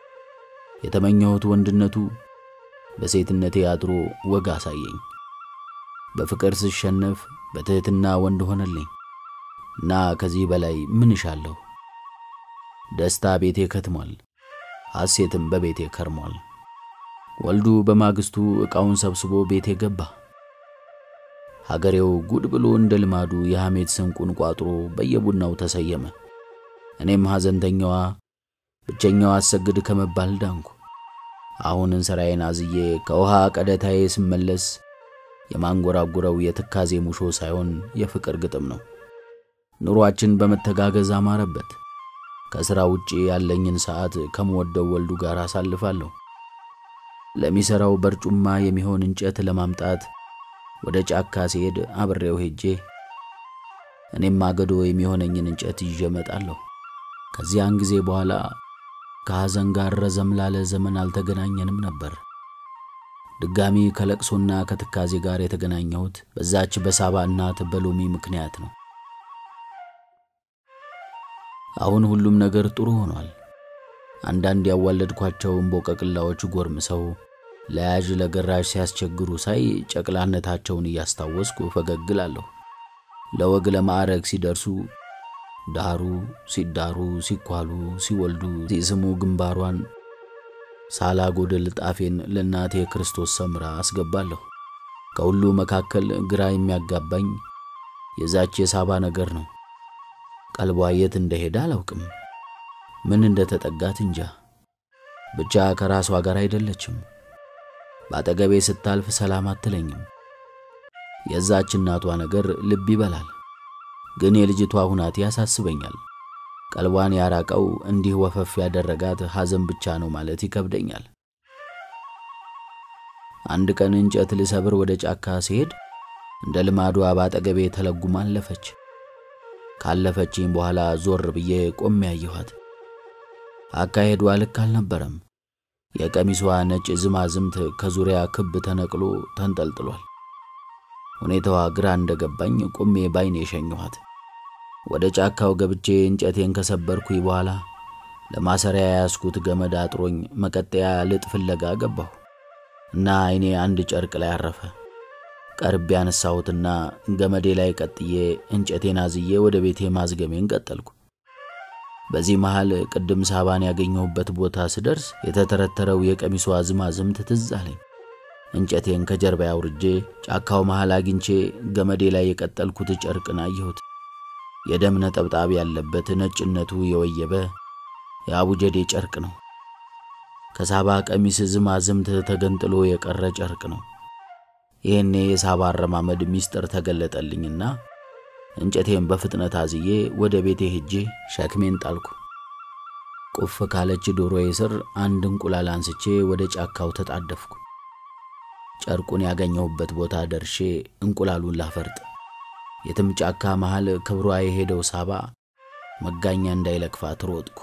የተመኘሁት ወንድነቱ በሴትነቴ አድሮ ወጋ አሳየኝ። በፍቅር ስሸነፍ በትህትና ወንድ ሆነልኝ እና ከዚህ በላይ ምን እሻለሁ? ደስታ ቤቴ ከትሟል፣ ሐሴትም በቤቴ ከርሟል። ወልዱ በማግስቱ ዕቃውን ሰብስቦ ቤቴ ገባ። ሀገሬው ጉድ ብሎ እንደ ልማዱ የሐሜት ስንቁን ቋጥሮ በየቡናው ተሰየመ። እኔም ሐዘንተኛዋ ብቸኛዋ አሰግድ ከመባል ዳንኩ። አሁን እንሰራዬን አዝዬ ከውሃ ቀደታዬ ስመለስ የማንጎራጉረው የትካዜ ሙሾ ሳይሆን የፍቅር ግጥም ነው። ኑሯችን በመተጋገዝ አማረበት። ከሥራ ውጪ ያለኝን ሰዓት ከመወደው ወልዱ ጋር አሳልፋለሁ። ለሚሰራው በርጩማ የሚሆን እንጨት ለማምጣት ወደ ጫካ ሲሄድ አብሬው ሄጄ እኔም ማገዶ የሚሆነኝን እንጨት ይዤ እመጣለሁ። ከዚያን ጊዜ በኋላ ከሐዘን ጋር ረዘም ላለ ዘመን አልተገናኘንም ነበር። ድጋሚ ከለቅሶና ከትካዜ ጋር የተገናኘሁት በዛች በሳባ እናት በሎሚ ምክንያት ነው። አሁን ሁሉም ነገር ጥሩ ሆኗል። አንዳንድ ያዋለድኳቸው እምቦቀቅላዎች ጎርምሰው ለያዥ ለገራዥ ሲያስቸግሩ ሳይ ጨቅላነታቸውን እያስታወስኩ ፈገግላለሁ። ለወግ ለማዕረግ ሲደርሱ ዳሩ ሲዳሩ ሲኳሉ ሲወልዱ ሲስሙ ግንባሯን ሳላጎደል ጣፌን ለእናቴ ክርስቶስ ሰምራ አስገባለሁ። ከሁሉ መካከል ግራ የሚያጋባኝ የዛች የሳባ ነገር ነው። ቀልቧ የት እንደሄደ አላውቅም። ምን እንደተጠጋት እንጃ። ብቻ ከራሷ ጋር አይደለችም። ባጠገቤ ስታልፍ ሰላም አትለኝም። የዛች እናቷ ነገር ልብ ይበላል። ግን የልጅቷ ሁናቴ ያሳስበኛል። ቀልቧን ያራቀው እንዲህ ወፈፍ ያደረጋት ሐዘን ብቻ ነው ማለት ይከብደኛል። አንድ ቀን እንጨት ልሰብር ወደ ጫካ ሲሄድ እንደ ልማዷ ባጠገቤ ተለጉማ አለፈች። ካለፈችኝ በኋላ ዞር ብዬ ቆሜ ያየኋት። አካሄዷ ልክ አልነበረም። የቀሚሷ ነጭ ዝማዝምት ከዙሪያ ክብ ተነቅሎ ተንጠልጥሏል። ሁኔታዋ ግራ እንደገባኝ ቆሜ ባይኔ ሸኘኋት። ወደ ጫካው ገብቼ እንጨቴን ከሰበርኩኝ በኋላ ለማሰሪያ ያስኩት ገመድ አጥሮኝ መቀጠያ ልጥ ፍለጋ ገባሁ እና አይኔ አንድ ጨርቅ ላይ አረፈ። ቀርብ ያነሳሁትና ገመዴ ላይ ቀጥዬ እንጨቴን አዝዬ ወደ ቤቴ ማዝገሜን ቀጠልኩ። በዚህ መሃል ቅድም ሳባን ያገኘሁበት ቦታ ስደርስ የተተረተረው የቀሚሷ ዝማዝምት ትዝ አለኝ። እንጨቴን ከጀርባ ያውርጄ ጫካው መሃል አግኝቼ ገመዴ ላይ የቀጠልኩት ጨርቅን አየሁት። የደም ነጠብጣብ ያለበት ነጭነቱ የወየበ የአቡጀዴ ጨርቅ ነው። ከሳባ ቀሚስ ዝማዝምት ተገንጥሎ የቀረ ጨርቅ ነው። ይሄኔ የሳባ አረማመድ ሚስጥር ተገለጠልኝና እንጨቴን በፍጥነት አዝዬ ወደ ቤቴ ሄጄ ሸክሜን ጣልኩ። ቁፍ ካለች ዶሮዬ ስር አንድ እንቁላል አንስቼ ወደ ጫካው ተጣደፍኩ። ጨርቁን ያገኘሁበት ቦታ ደርሼ እንቁላሉን ላፈርጥ የትም ጫካ መሃል ክብሯ የሄደው ሳባ መጋኛ እንዳይለክፋት ሮጥኩ።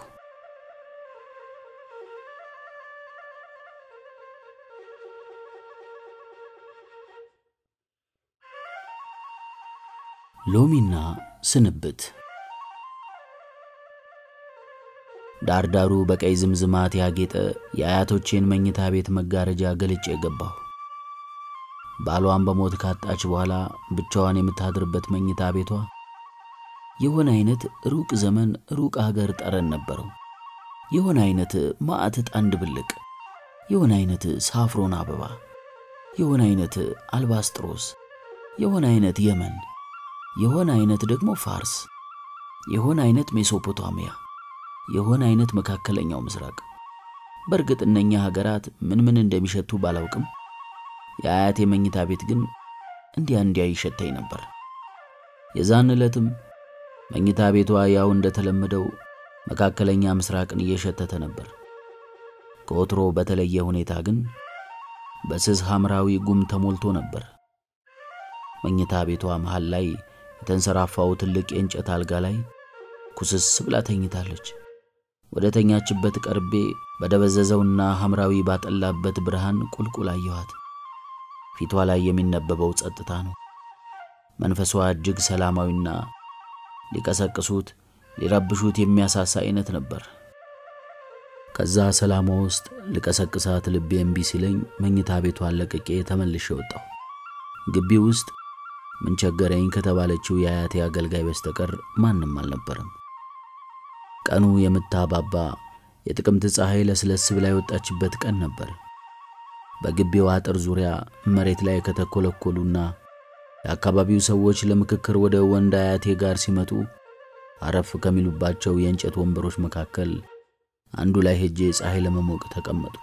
ሎሚና ስንብት። ዳርዳሩ በቀይ ዝምዝማት ያጌጠ የአያቶቼን መኝታ ቤት መጋረጃ ገልጬ ገባሁ። ባሏን በሞት ካጣች በኋላ ብቻዋን የምታድርበት መኝታ ቤቷ የሆነ አይነት ሩቅ ዘመን ሩቅ ሀገር ጠረን ነበረው። የሆነ አይነት ማዕት ጣንድ ብልቅ፣ የሆነ አይነት ሳፍሮን አበባ፣ የሆነ አይነት አልባስጥሮስ፣ የሆነ አይነት የመን፣ የሆነ አይነት ደግሞ ፋርስ፣ የሆነ አይነት ሜሶፖታሚያ፣ የሆነ አይነት መካከለኛው ምስራቅ። በርግጥ እነኛ ሀገራት ምን ምን እንደሚሸቱ ባላውቅም የአያቴ መኝታ ቤት ግን እንዲያ እንዲያ ይሸተኝ ነበር። የዛን ዕለትም መኝታ ቤቷ ያው እንደተለመደው መካከለኛ ምስራቅን እየሸተተ ነበር። ከወትሮ በተለየ ሁኔታ ግን በስስ ሐምራዊ ጉም ተሞልቶ ነበር። መኝታ ቤቷ መሃል ላይ የተንሰራፋው ትልቅ የእንጨት አልጋ ላይ ኩስስ ብላ ተኝታለች። ወደ ተኛችበት ቀርቤ በደበዘዘውና ሐምራዊ ባጠላበት ብርሃን ቁልቁል አየኋት። ፊቷ ላይ የሚነበበው ጸጥታ ነው። መንፈሷ እጅግ ሰላማዊና ሊቀሰቅሱት ሊረብሹት የሚያሳሳ አይነት ነበር። ከዛ ሰላሟ ውስጥ ልቀሰቅሳት ልቤ እምቢ ሲለኝ መኝታ ቤቷን ለቅቄ ተመልሼ ወጣሁ። ግቢ ውስጥ ምን ቸገረኝ ከተባለችው የአያቴ አገልጋይ በስተቀር ማንም አልነበረም። ቀኑ የምታባባ የጥቅምት ፀሐይ ለስለስ ብላ የወጣችበት ቀን ነበር። በግቢው አጥር ዙሪያ መሬት ላይ ከተኮለኮሉና የአካባቢው ሰዎች ለምክክር ወደ ወንድ አያቴ ጋር ሲመጡ አረፍ ከሚሉባቸው የእንጨት ወንበሮች መካከል አንዱ ላይ ሄጄ ፀሐይ ለመሞቅ ተቀመጥኩ።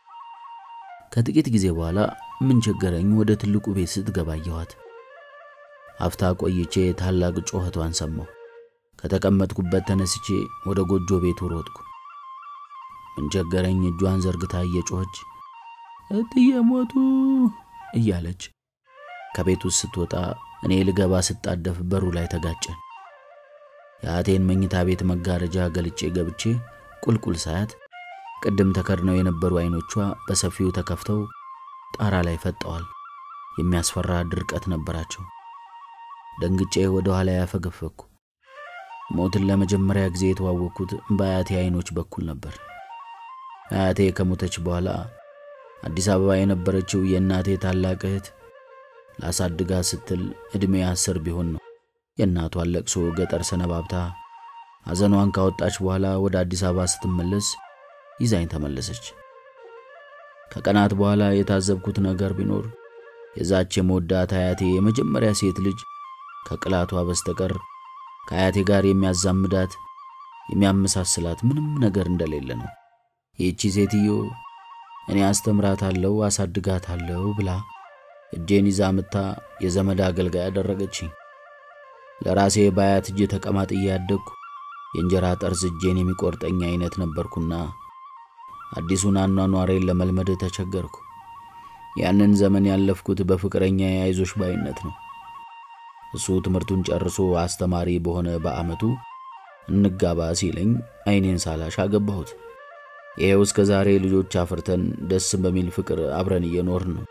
ከጥቂት ጊዜ በኋላ ምን ቸገረኝ ወደ ትልቁ ቤት ስትገባ አየኋት። አፍታ ቆይቼ ታላቅ ጮኸቷን ሰማሁ። ከተቀመጥኩበት ተነስቼ ወደ ጎጆ ቤቱ ሮጥኩ። ምን ቸገረኝ እጇን ዘርግታ እየጮኸች እትዬ ሞቱ እያለች ከቤቱ ስትወጣ እኔ ልገባ ስጣደፍ በሩ ላይ ተጋጨን። የአያቴን መኝታ ቤት መጋረጃ ገልጬ ገብቼ ቁልቁል ሳያት ቅድም ተከድነው የነበሩ አይኖቿ በሰፊው ተከፍተው ጣራ ላይ ፈጠዋል። የሚያስፈራ ድርቀት ነበራቸው። ደንግጬ ወደ ኋላ ያፈገፈኩ። ሞትን ለመጀመሪያ ጊዜ የተዋወቅኩት በአያቴ አይኖች በኩል ነበር። አያቴ ከሞተች በኋላ አዲስ አበባ የነበረችው የእናቴ ታላቅ እህት ላሳድጋ ስትል እድሜ አስር ቢሆን ነው የእናቷን ለቅሶ ገጠር ሰነባብታ ሐዘኗን ካወጣች በኋላ ወደ አዲስ አበባ ስትመለስ ይዛኝ ተመለሰች። ከቀናት በኋላ የታዘብኩት ነገር ቢኖር የዛች የሞዳት አያቴ የመጀመሪያ ሴት ልጅ ከቅላቷ በስተቀር ከአያቴ ጋር የሚያዛምዳት የሚያመሳስላት ምንም ነገር እንደሌለ ነው። ይህቺ ሴትዮ እኔ አስተምራታለሁ አሳድጋታለሁ ብላ እጄን ይዛ መታ የዘመድ አገልጋይ ያደረገችኝ። ለራሴ ባያት እጄ ተቀማጥዬ ያደግኩ የእንጀራ ጠርዝ እጄን የሚቆርጠኝ አይነት ነበርኩና አዲሱን አኗኗሬን ለመልመድ ተቸገርኩ። ያንን ዘመን ያለፍኩት በፍቅረኛ አይዞሽ ባይነት ነው። እሱ ትምህርቱን ጨርሶ አስተማሪ በሆነ በአመቱ እንጋባ ሲለኝ አይኔን ሳላሽ አገባሁት። ይሄው እስከ ዛሬ ልጆች አፍርተን ደስ በሚል ፍቅር አብረን እየኖርን ነው።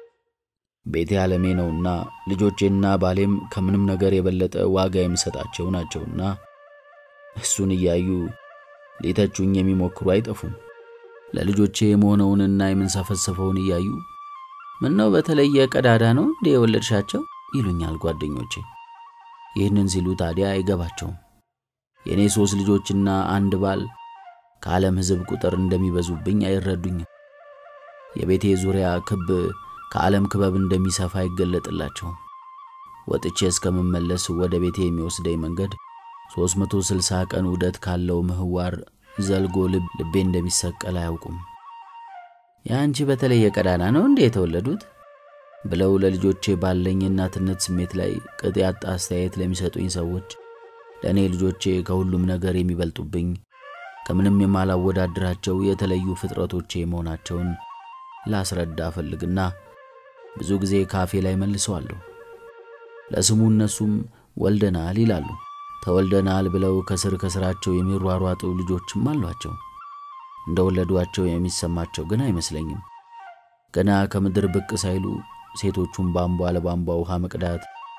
ቤቴ ዓለሜ ነውና ልጆቼና ባሌም ከምንም ነገር የበለጠ ዋጋ የምሰጣቸው ናቸውና እሱን እያዩ ሊተቹኝ የሚሞክሩ አይጠፉም። ለልጆቼ የመሆነውንና የምንሰፈሰፈውን እያዩ ምን ነው በተለየ ቀዳዳ ነው እንደ የወለድሻቸው ይሉኛል ጓደኞቼ። ይህንን ሲሉ ታዲያ አይገባቸውም። የኔ ሶስት ልጆችና አንድ ባል ከዓለም ሕዝብ ቁጥር እንደሚበዙብኝ አይረዱኝም። የቤቴ ዙሪያ ክብ ከዓለም ክበብ እንደሚሰፋ ይገለጥላቸውም። ወጥቼ እስከምመለስ ወደ ቤቴ የሚወስደኝ መንገድ ሶስት መቶ ስልሳ ቀን ውደት ካለው ምህዋር ዘልጎ ልብ ልቤ እንደሚሰቀል አያውቁም። ያንቺ በተለየ ቀዳዳ ነው እንዴ የተወለዱት ብለው ለልጆቼ ባለኝ እናትነት ስሜት ላይ ቅጥ ያጣ አስተያየት ለሚሰጡኝ ሰዎች ለኔ ልጆቼ ከሁሉም ነገር የሚበልጡብኝ ከምንም የማላወዳድራቸው የተለዩ ፍጥረቶቼ መሆናቸውን ላስረዳ ፈልግና ብዙ ጊዜ ካፌ ላይ መልሰዋለሁ። ለስሙ እነሱም ወልደናል ይላሉ። ተወልደናል ብለው ከስር ከስራቸው የሚሯሯጡ ልጆችም አሏቸው። እንደወለዷቸው የሚሰማቸው ግን አይመስለኝም። ገና ከምድር ብቅ ሳይሉ ሴቶቹን ባምቧ ለባምቧ ውሃ መቅዳት፣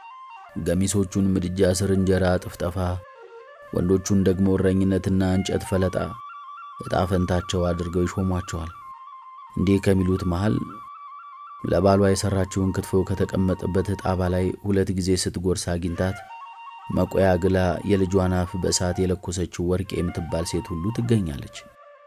ገሚሶቹን ምድጃ ስር እንጀራ ጥፍጠፋ፣ ወንዶቹን ደግሞ እረኝነትና እንጨት ፈለጣ እጣፈንታቸው አድርገው ይሾሟቸዋል። እንዲህ ከሚሉት መሃል ለባሏ የሰራችውን ክትፎ ከተቀመጠበት ጣባ ላይ ሁለት ጊዜ ስትጎርስ አግኝታት መቆያ ግላ የልጇን አፍ በእሳት የለኮሰችው ወርቄ የምትባል ሴት ሁሉ ትገኛለች።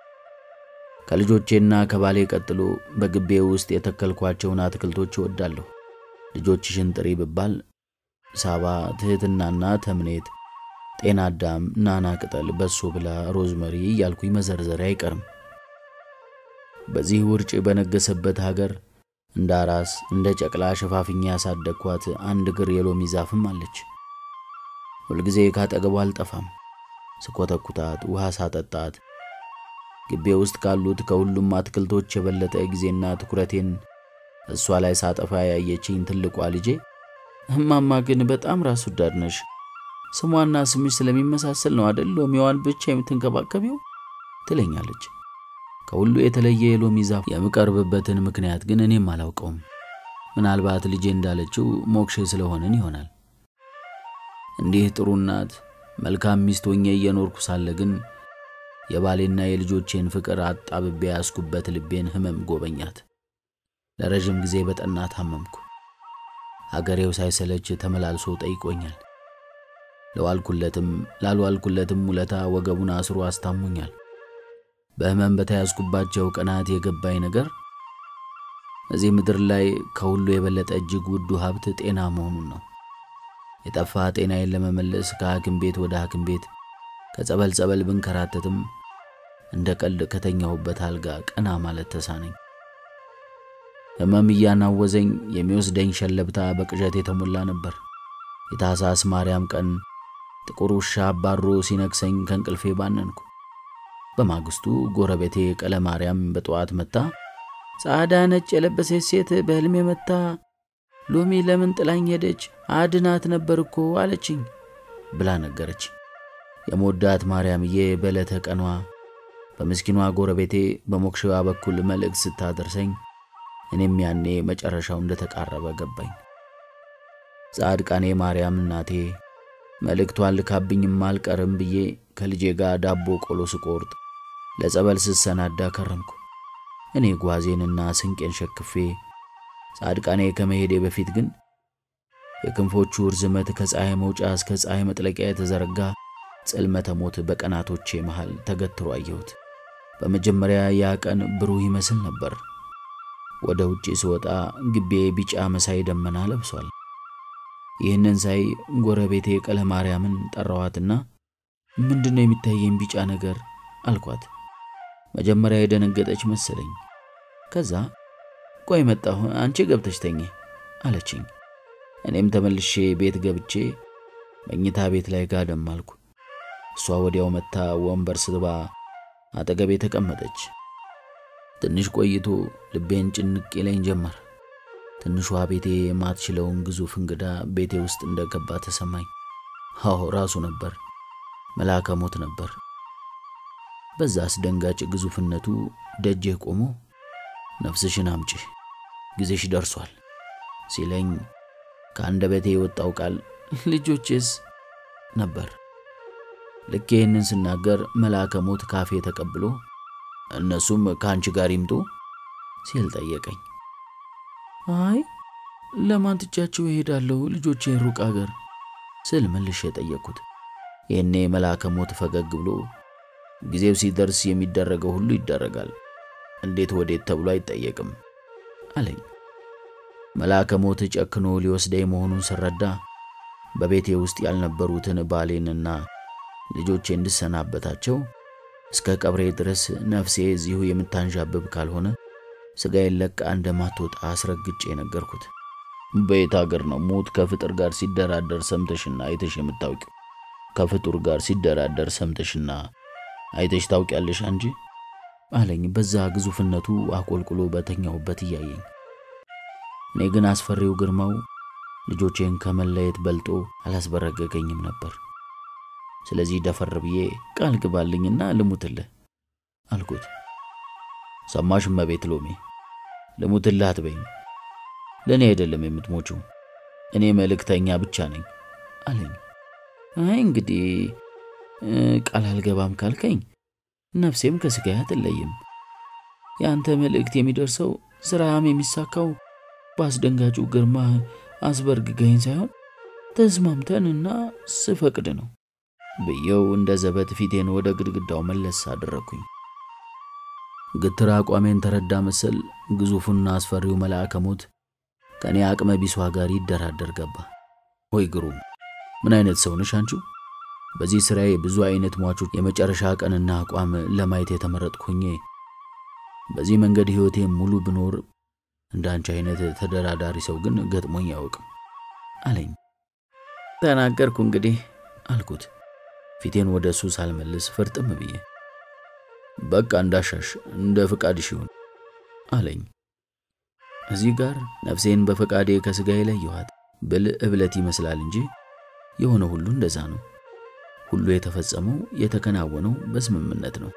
ከልጆቼና ከባሌ ቀጥሎ በግቤው ውስጥ የተከልኳቸውን አትክልቶች እወዳለሁ። ልጆችሽን ጥሪ ብባል ሳባ፣ ትህትናና ተምኔት፣ ጤና አዳም፣ ናና ቅጠል፣ በሶ ብላ፣ ሮዝመሪ እያልኩኝ መዘርዘር አይቀርም። በዚህ ውርጭ በነገሰበት ሀገር እንደ አራስ እንደ ጨቅላ ሸፋፍኛ ያሳደግኳት አንድ ግር የሎሚ ዛፍም አለች። ሁልጊዜ ካጠገቧ አልጠፋም። ስኮተኩታት፣ ውሃ ሳጠጣት ግቤ ውስጥ ካሉት ከሁሉም አትክልቶች የበለጠ ጊዜና ትኩረቴን እሷ ላይ ሳጠፋ ያየችኝ ትልቋ ልጄ እማማ ግን በጣም ራስ ወዳድ ነሽ፣ ስሟና ስምሽ ስለሚመሳሰል ነው አይደል ሎሚዋን ብቻ የምትንከባከቢው ትለኛለች። ከሁሉ የተለየ የሎሚ ዛፍ የምቀርብበትን ምክንያት ግን እኔም አላውቀውም። ምናልባት ልጄ እንዳለችው ሞክሼ ስለሆነን ይሆናል። እንዲህ ጥሩ እናት መልካም ሚስት ሆኜ እየኖርኩ ሳለ ግን የባሌና የልጆቼን ፍቅር አጣብቤ ያስኩበት ልቤን ህመም ጎበኛት። ለረጅም ጊዜ በጠና ታመምኩ። አገሬው ሳይሰለች ተመላልሶ ጠይቆኛል። ለዋልኩለትም ላልዋልኩለትም ውለታ ወገቡን አስሮ አስታሙኛል። በህመም በተያዝኩባቸው ቀናት የገባኝ ነገር እዚህ ምድር ላይ ከሁሉ የበለጠ እጅግ ውዱ ሀብት ጤና መሆኑን ነው። የጠፋ ጤናዬን ለመመለስ ከሐኪም ቤት ወደ ሐኪም ቤት ከጸበል ጸበል ብንከራተትም እንደ ቀልድ ከተኛሁበት አልጋ ቀና ማለት ተሳነኝ። ህመም እያናወዘኝ የሚወስደኝ ሸለብታ በቅዠት የተሞላ ነበር። የታህሳስ ማርያም ቀን ጥቁር ውሻ አባሮ ሲነክሰኝ ከእንቅልፌ ባነንኩ። በማግስቱ ጎረቤቴ ቀለ ማርያም በጠዋት መጣ። ጻዕዳ ነጭ የለበሰች ሴት በህልሜ መጣ፣ ሎሚ ለምን ጥላኝ ሄደች? አድናት ነበርኮ አለችኝ ብላ ነገረች። የሞዳት ማርያምዬ በለተ ቀኗ በመስኪኗ ጎረቤቴ በሞክሽዋ በኩል መልእክት ስታደርሰኝ እኔም ያኔ መጨረሻው እንደተቃረበ ገባኝ። ጻድቃኔ ማርያም እናቴ መልእክቷን ልካብኝም አልቀርም ብዬ ከልጄ ጋር ዳቦ ቆሎ ስቆርጥ ለጸበል ስሰናዳ ከረምኩ። እኔ ጓዜንና ስንቄን ሸክፌ ጻድቃኔ ከመሄዴ በፊት ግን የክንፎቹ ርዝመት ከፀሐይ መውጫ እስከ ፀሐይ መጥለቂያ የተዘረጋ ጽልመተ ሞት በቀናቶቼ መሃል ተገትሮ አየሁት። በመጀመሪያ ያ ቀን ብሩህ ይመስል ነበር። ወደ ውጪ ስወጣ ግቤ ቢጫ መሳይ ደመና ለብሷል። ይህንን ሳይ ጎረቤቴ ቀለ ማርያምን ጠራዋትና ምንድነው የሚታየኝ ቢጫ ነገር አልኳት። መጀመሪያ የደነገጠች መሰለኝ። ከዛ ቆይ መጣሁ አንቺ ገብተሽ ተኚ አለችኝ። እኔም ተመልሼ ቤት ገብቼ መኝታ ቤት ላይ ጋደም አልኩ። እሷ ወዲያው መጣ ወንበር ስባ አጠገቤ ተቀመጠች። ትንሽ ቆይቶ ልቤን ጭንቅ ይለኝ ጀመር። ትንሿ ቤቴ የማትችለውን ግዙፍ እንግዳ ቤቴ ውስጥ እንደገባ ተሰማኝ። አዎ ራሱ ነበር፣ መልአከ ሞት ነበር። በዛ አስደንጋጭ ግዙፍነቱ ደጄ ቆሞ ነፍስሽን አምጪ ጊዜሽ ደርሷል ሲለኝ ከአንደበቴ የወጣው ቃል ልጆችስ ነበር። ልክ ይህንን ስናገር መልአከ ሞት ካፌ ተቀብሎ እነሱም ካንቺ ጋር ይምጡ ሲል ጠየቀኝ። አይ ለማን ትቻቸው እሄዳለሁ ልጆቼ ሩቅ አገር ስል መልሼ ጠየቅኩት። ይሄኔ መልአከ ሞት ፈገግ ብሎ ጊዜው ሲደርስ የሚደረገው ሁሉ ይደረጋል፣ እንዴት ወዴት ተብሎ አይጠየቅም አለኝ። መልአከ ሞት ጨክኖ ሊወስደኝ መሆኑን ስረዳ በቤቴ ውስጥ ያልነበሩትን ባሌንና ልጆቼ እንድሰናበታቸው እስከ ቀብሬ ድረስ ነፍሴ እዚሁ የምታንዣብብ ካልሆነ ስጋዬን ለቃ እንደማትወጣ አስረግጬ ነገርኩት። በየት ሀገር ነው ሞት ከፍጥር ጋር ሲደራደር ሰምተሽና አይተሽ የምታውቂው? ከፍጡር ጋር ሲደራደር ሰምተሽና አይተሽ ታውቂያለሽ እንጂ አለኝ በዛ ግዙፍነቱ አቆልቁሎ በተኛውበት እያየኝ። እኔ ግን አስፈሪው ግርማው ልጆቼን ከመለየት በልጦ አላስበረገገኝም ነበር። ስለዚህ ደፈር ብዬ ቃል ግባልኝና ልሙትልህ አልኩት። ሰማሽ መቤት ሎሜ ልሙትልህ አትበይኝ፣ ለኔ አይደለም የምትሞቹ እኔ መልእክተኛ ብቻ ነኝ አለኝ። አይ እንግዲህ ቃል አልገባም ካልከኝ ነፍሴም ከስጋዬ አትለይም። ያንተ መልእክት የሚደርሰው ስራም የሚሳካው ባስደንጋጩ ግርማ አስበርግገኝ ሳይሆን ተስማምተንና ስፈቅድ ነው ብየው እንደ ዘበት ፊቴን ወደ ግድግዳው መለስ አደረኩኝ። ግትራ አቋሜን ተረዳ መሰል ግዙፉና አስፈሪው መልአከ ሞት ከኔ አቅመ ቢሷ ጋር ይደራደር ገባ። ወይ ግሩም ምን አይነት ሰው ነሽ አንቺ? በዚህ ስራዬ ብዙ አይነት ሟቾች የመጨረሻ ቀንና አቋም ለማየት የተመረጥኩኝ፣ በዚህ መንገድ ህይወቴ ሙሉ ብኖር እንዳንቺ አይነት ተደራዳሪ ሰው ግን ገጥሞኝ ያውቅም አለኝ። ተናገርኩ እንግዲህ አልኩት ፊቴን ወደ እሱ ሳልመልስ ፍርጥም ብዬ። በቃ እንዳሻሽ እንደ ፍቃድሽ ይሁን አለኝ። እዚህ ጋር ነፍሴን በፈቃዴ ከስጋዬ ለየኋት ብል እብለት ይመስላል እንጂ የሆነ ሁሉ እንደዛ ነው። ሁሉ የተፈጸመው የተከናወነው በስምምነት ነው።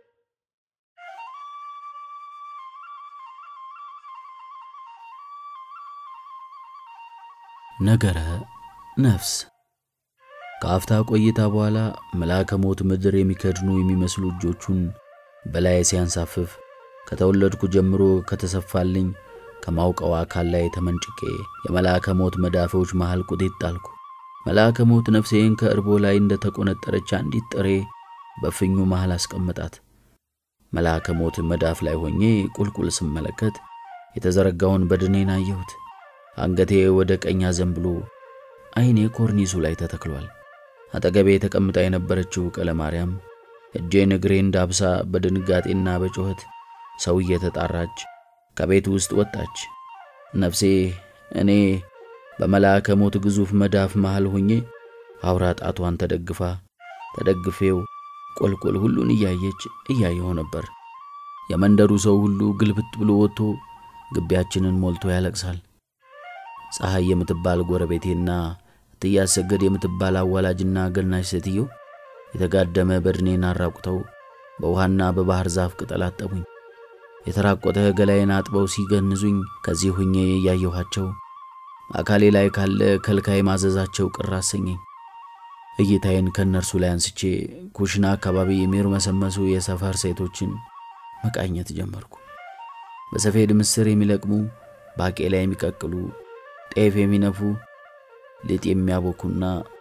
ነገረ ነፍስ ከአፍታ ቆይታ በኋላ መልአከ ሞት ምድር የሚከድኑ የሚመስሉ እጆቹን በላይ ሲያንሳፍፍ ከተወለድኩ ጀምሮ ከተሰፋልኝ ከማውቀው አካል ላይ ተመንጭቄ የመልአከ ሞት መዳፎች መሃል ቁጢጥ ጣልኩ። መልአከ ሞት ነፍሴን ከእርቦ ላይ እንደተቆነጠረች አንዲት ጥሬ በፍኙ መሃል አስቀመጣት። መልአከ ሞት መዳፍ ላይ ሆኜ ቁልቁል ስመለከት የተዘረጋውን በድኔን አየሁት። አንገቴ ወደ ቀኝ አዘንብሎ አይኔ ኮርኒሱ ላይ ተተክሏል። አጠገቤ ተቀምጣ የነበረችው ቀለ ማርያም እጄን እግሬን ዳብሳ በድንጋጤና በጮህት ሰው እየተጣራች ከቤት ውስጥ ወጣች። ነፍሴ እኔ በመልአከ ሞት ግዙፍ መዳፍ መሃል ሆኜ አውራ ጣቷን ተደግፋ ተደግፌው ቁልቁል ሁሉን እያየች እያየሁ ነበር። የመንደሩ ሰው ሁሉ ግልብጥ ብሎ ወጥቶ ግቢያችንን ሞልቶ ያለቅሳል። ፀሐይ የምትባል ጎረቤቴና ትያሰገድ የምትባል አዋላጅና ገናሽ ሴትዮ የተጋደመ በድኔን አራቁተው በውሃና በባህር ዛፍ ቅጠል አጠቡኝ። የተራቆተ ገላዬን አጥበው ሲገንዙኝ ከዚህ ሁኜ ያየኋቸው አካሌ ላይ ካለ ከልካይ ማዘዛቸው ቅር አሰኘኝ። እይታዬን ከነርሱ ላይ አንስቼ ኩሽና አካባቢ የሚርመሰመሱ የሰፈር ሴቶችን መቃኘት ጀመርኩ። በሰፌድ ምስር የሚለቅሙ፣ ባቄላ የሚቀቅሉ፣ ጤፍ የሚነፉ፣ ሊጥ የሚያቦኩና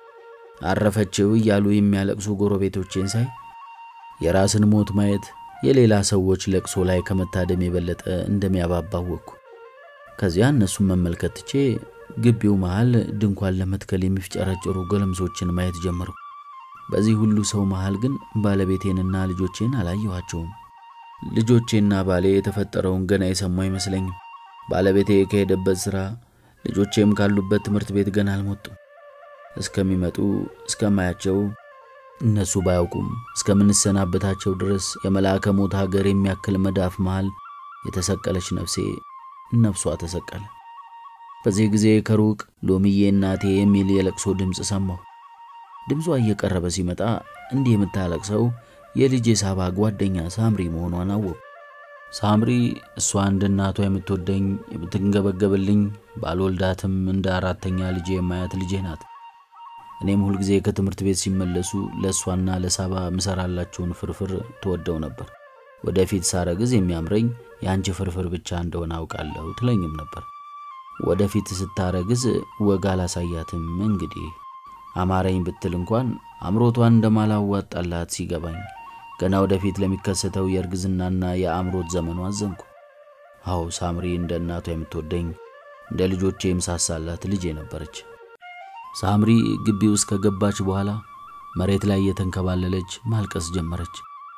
አረፈችው እያሉ የሚያለቅሱ ጎረቤቶቼን ሳይ የራስን ሞት ማየት የሌላ ሰዎች ለቅሶ ላይ ከመታደም የበለጠ እንደሚያባባወኩ። ከዚያ እነሱን መመልከት ትቼ ግቢው መሃል ድንኳን ለመትከል የሚፍጨረጨሩ ጎለምሶችን ማየት ጀመርኩ። በዚህ ሁሉ ሰው መሃል ግን ባለቤቴንና ልጆቼን አላየኋቸውም። ልጆቼና ባሌ የተፈጠረውን ገና የሰሙ አይመስለኝም። ባለቤቴ ከሄደበት ስራ፣ ልጆቼም ካሉበት ትምህርት ቤት ገና አልመጡም። እስከሚመጡ እስከማያቸው እነሱ ባያውቁም እስከምንሰናበታቸው ድረስ የመልአከ ሞት ሀገር የሚያክል መዳፍ መሃል የተሰቀለች ነፍሴ ነፍሷ ተሰቀለ። በዚህ ጊዜ ከሩቅ ሎሚዬ እናቴ የሚል የለቅሶ ድምጽ ሰማሁ። ድምጿ እየቀረበ ሲመጣ እንዲህ የምታለቅሰው የልጄ ሳባ ጓደኛ ሳምሪ መሆኗን አወቅሁ። ሳምሪ እሷ እንደ እናቷ የምትወደኝ የምትንገበገብልኝ ባልወልዳትም እንደ አራተኛ ልጄ የማያት ልጄ ናት። እኔም ሁሉ ጊዜ ከትምህርት ቤት ሲመለሱ ለሷና ለሳባ ምሰራላቸውን ፍርፍር ተወደው ነበር። ወደፊት ሳረግዝ የሚያምረኝ ያንቺ ፍርፍር ብቻ እንደሆነ አውቃለሁ ትለኝም ነበር። ወደፊት ስታረግዝ ወጋ ላሳያትም እንግዲህ አማረኝ ብትል እንኳን አምሮቷን እንደማላዋጣላት ሲገባኝ ገና ወደፊት ለሚከሰተው የርግዝናና የአምሮት ዘመኗ አዘንኩ። አዎ ሳምሪ እንደ እናቷ የምትወደኝ እንደ ልጆቼ የምሳሳላት ልጄ ነበረች። ሳምሪ ግቢ ውስጥ ከገባች በኋላ መሬት ላይ የተንከባለለች ማልቀስ ጀመረች።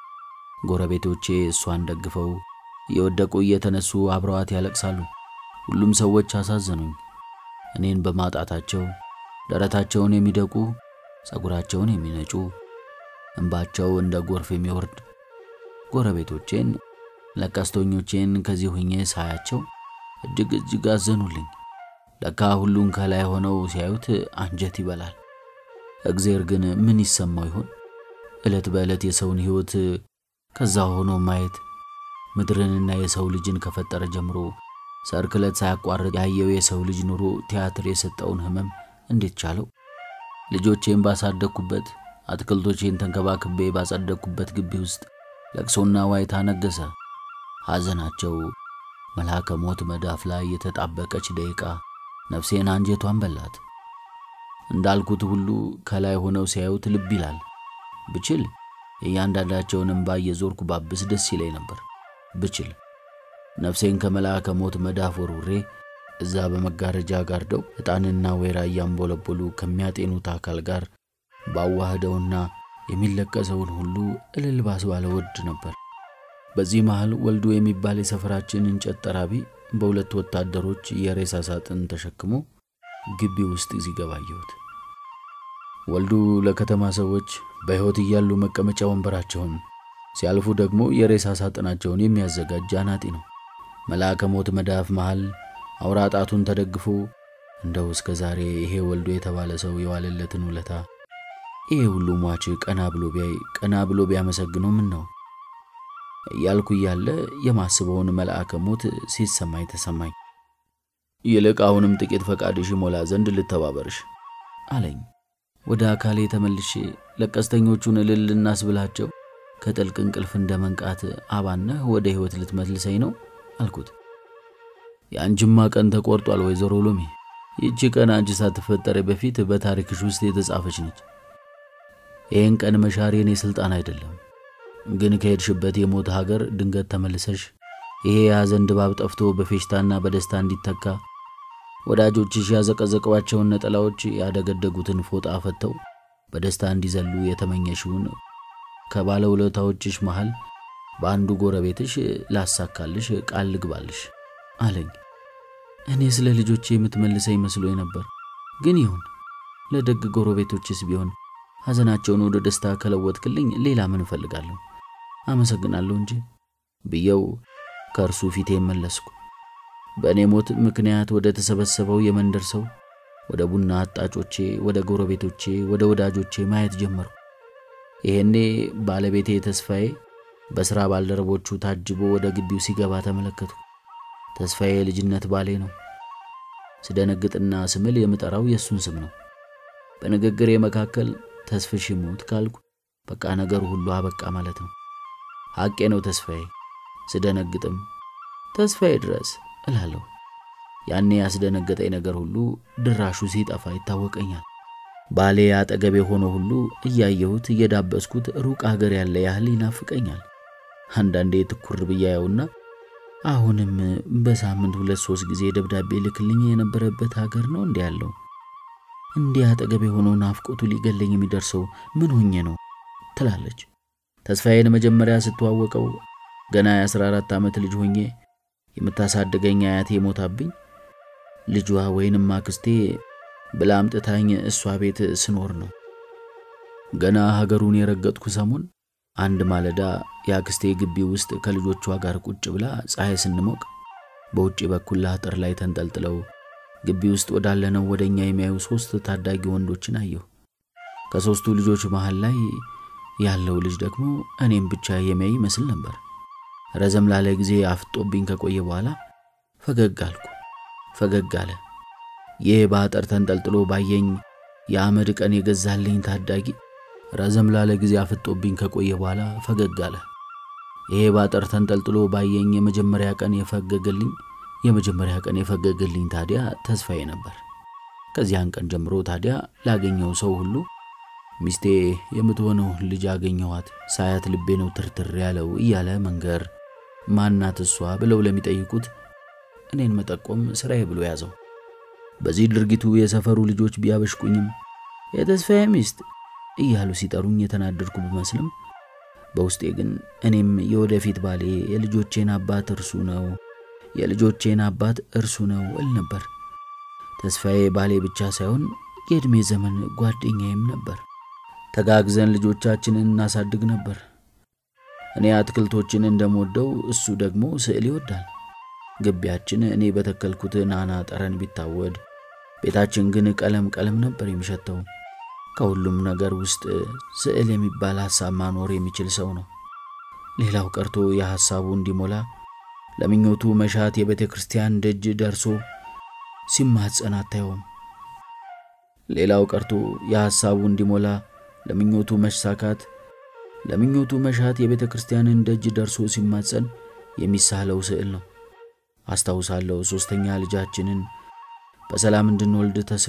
ጎረቤቶቼ እሷን ደግፈው የወደቁ እየተነሱ አብረዋት ያለቅሳሉ። ሁሉም ሰዎች አሳዘኑኝ። እኔን በማጣታቸው ደረታቸውን የሚደቁ፣ ጸጉራቸውን የሚነጩ፣ እንባቸው እንደ ጎርፍ የሚወርድ ጎረቤቶቼን ለቀስተኞቼን ከዚህ ሆኜ ሳያቸው እጅግ እጅግ አዘኑልኝ። ለካ ሁሉን ከላይ ሆነው ሲያዩት አንጀት ይበላል። እግዚአብሔር ግን ምን ይሰማው ይሆን? እለት በእለት የሰውን ሕይወት ከዛ ሆኖ ማየት ምድርንና የሰው ልጅን ከፈጠረ ጀምሮ ሰርክለት ሳያቋርጥ ያየው የሰው ልጅ ኑሮ ቲያትር የሰጠውን ህመም እንዴት ቻለው? ልጆቼን ባሳደኩበት አትክልቶቼን ተንከባክቤ ባጸደኩበት ግቢ ውስጥ ለቅሶና ዋይታ ነገሰ። ሐዘናቸው መልአከ ሞት መዳፍ ላይ የተጣበቀች ደቂቃ ነፍሴን አንጀቷን በላት። እንዳልኩት ሁሉ ከላይ ሆነው ሲያዩት ልብ ይላል። ብችል እያንዳንዳቸውን እንባ እየዞርኩ ባብስ ደስ ይለኝ ነበር። ብችል ነፍሴን ከመልአከ ሞት መዳፍ ወርውሬ እዛ በመጋረጃ ጋርደው ዕጣንና ወይራ እያንቦለቦሉ ከሚያጤኑት አካል ጋር ባዋህደውና የሚለቀሰውን ሁሉ እልል ባስባለ ወድ ነበር። በዚህ መሃል ወልዱ የሚባል የሰፈራችን እንጨት ጠራቢ በሁለት ወታደሮች የሬሳ ሳጥን ተሸክሞ ግቢ ውስጥ ሲገባየሁት። ወልዱ ለከተማ ሰዎች በሕይወት እያሉ መቀመጫ ወንበራቸውን ሲያልፉ ደግሞ የሬሳ ሳጥናቸውን የሚያዘጋጅ አናጢ ነው። መልአከ ሞት መዳፍ መሃል አውራ ጣቱን ተደግፎ እንደው እስከ ዛሬ ይሄ ወልዱ የተባለ ሰው የዋለለትን ውለታ ይሄ ሁሉ ሟች ቀና ብሎ ቢያይ ቀና ብሎ ቢያመሰግነው ምን ነው ያልኩ ያለ የማስበውን መልአከ ሞት ሲሰማኝ ተሰማኝ። ይልቅ አሁንም ጥቂት ፈቃድሽ ሞላ ዘንድ ልተባበርሽ አለኝ። ወደ አካሌ ተመልሼ ለቀስተኞቹን እልል እናስብላቸው ከጥልቅ እንቅልፍ እንደመንቃት አባነህ ወደ ሕይወት ልትመልሰኝ ነው አልኩት። ያንቺማ ቀን ተቆርጧል ወይዘሮ ሎሚ። ይቺ ቀን አንቺ ሳትፈጠሪ በፊት በታሪክሽ ውስጥ የተጻፈች ነች። ይህን ቀን መሻር የኔ ስልጣን አይደለም። ግን ከሄድሽበት የሞት ሀገር ድንገት ተመልሰሽ ይሄ የሐዘን ድባብ ጠፍቶ በፌሽታና በደስታ እንዲተካ ወዳጆችሽ ያዘቀዘቀዋቸውን ነጠላዎች ያደገደጉትን ፎጣ ፈተው በደስታ እንዲዘሉ የተመኘሽውን ከባለውለታዎችሽ መሃል በአንዱ ጎረቤትሽ ላሳካልሽ ቃል ልግባልሽ አለኝ። እኔ ስለ ልጆቼ የምትመልሰኝ መስሎኝ ነበር። ግን ይሁን፣ ለደግ ጎረቤቶችስ ቢሆን ሐዘናቸውን ወደ ደስታ ከለወጥክልኝ ሌላ ምን እፈልጋለሁ? አመሰግናለሁ እንጂ ብየው ከእርሱ ፊቴ መለስኩ። በእኔ ሞት ምክንያት ወደ ተሰበሰበው የመንደር ሰው፣ ወደ ቡና አጣጮቼ፣ ወደ ጎረቤቶቼ፣ ወደ ወዳጆቼ ማየት ጀመርኩ። ይሄኔ ባለቤቴ ተስፋዬ በሥራ ባልደረቦቹ ታጅቦ ወደ ግቢው ሲገባ ተመለከቱ። ተስፋዬ ልጅነት ባሌ ነው። ስደነግጥና ስምል የምጠራው የሱን ስም ነው። በንግግሬ መካከል ተስፍሽ ይሞት ካልኩ በቃ ነገር ሁሉ አበቃ ማለት ነው። ሐቄ ነው ተስፋዬ። ስደነግጥም ተስፋዬ ድረስ እላለሁ። ያኔ ያስደነገጠኝ ነገር ሁሉ ድራሹ ሲጠፋ ይታወቀኛል። ባሌ አጠገቤ ሆኖ ሁሉ እያየሁት እየዳበስኩት ሩቅ ሀገር ያለ ያህል ይናፍቀኛል። አንዳንዴ ትኩር ብያየውና አሁንም በሳምንት ሁለት ሶስት ጊዜ ደብዳቤ ልክልኝ የነበረበት ሀገር ነው እንዴ ያለው? እንዴ አጠገቤ ሆኖ ናፍቆቱ ሊገለኝ የሚደርሰው ምን ሆኜ ነው ትላለች። ተስፋዬን መጀመሪያ ስትዋወቀው ገና የአስራ አራት ዓመት ልጅ ሆኜ የምታሳድገኝ አያቴ ሞታብኝ ልጇ ወይንም አክስቴ ብላ አምጥታኝ እሷ ቤት ስኖር ነው። ገና ሀገሩን የረገጥኩ ሰሞን አንድ ማለዳ ያክስቴ ግቢ ውስጥ ከልጆቿ ጋር ቁጭ ብላ ፀሐይ ስንሞቅ በውጪ በኩል አጥር ላይ ተንጠልጥለው ግቢ ውስጥ ወዳለነው ወደኛ የሚያዩ ሶስት ታዳጊ ወንዶችን አየሁ። ከሶስቱ ልጆች መሃል ላይ ያለው ልጅ ደግሞ እኔም ብቻ የሚያይ መስል ነበር። ረዘም ላለ ጊዜ አፍጦብኝ ከቆየ በኋላ ፈገግ አልኩ። ፈገግ አለ። ይህ በአጥር ተንጠልጥሎ ባየኝ የአመድ ቀን የገዛልኝ ታዳጊ ረዘም ላለ ጊዜ አፍጦብኝ ከቆየ በኋላ ፈገግ አለ። ይሄ በአጥር ተንጠልጥሎ ባየኝ የመጀመሪያ ቀን የፈገገልኝ የመጀመሪያ ቀን የፈገገልኝ ታዲያ ተስፋዬ ነበር። ከዚያን ቀን ጀምሮ ታዲያ ላገኘው ሰው ሁሉ ሚስቴ የምትሆነው ልጅ አገኘኋት፣ ሳያት ልቤ ነው ትርትር ያለው እያለ መንገር፣ ማናት እሷ ብለው ለሚጠይቁት እኔን መጠቆም ስራዬ ብሎ ያዘው። በዚህ ድርጊቱ የሰፈሩ ልጆች ቢያበሽቁኝም የተስፋዬ ሚስት እያሉ ሲጠሩኝ የተናደድኩ ቢመስልም በውስጤ ግን እኔም የወደፊት ባሌ የልጆቼን አባት እርሱ ነው የልጆቼን አባት እርሱ ነው እል ነበር። ተስፋዬ ባሌ ብቻ ሳይሆን የእድሜ ዘመን ጓደኛዬም ነበር። ተጋግዘን ልጆቻችንን እናሳድግ ነበር። እኔ አትክልቶችን እንደምወደው እሱ ደግሞ ስዕል ይወዳል። ግቢያችን እኔ በተከልኩት ናና ጠረን ቢታወድ ቤታችን ግን ቀለም ቀለም ነበር የሚሸተው። ከሁሉም ነገር ውስጥ ስዕል የሚባል ሐሳብ ማኖር የሚችል ሰው ነው። ሌላው ቀርቶ የሐሳቡ እንዲሞላ ለምኞቱ መሻት የቤተክርስቲያን ደጅ ደርሶ ሲማጸን አታየውም። ሌላው ቀርቶ የሐሳቡ እንዲሞላ ለምኞቱ መሳካት ለምኞቱ መሻት የቤተክርስቲያንን ደጅ ደርሶ ሲማጸን የሚሳለው ስዕል ነው። አስታውሳለሁ ሶስተኛ ልጃችንን በሰላም እንድንወልድ ተስሎ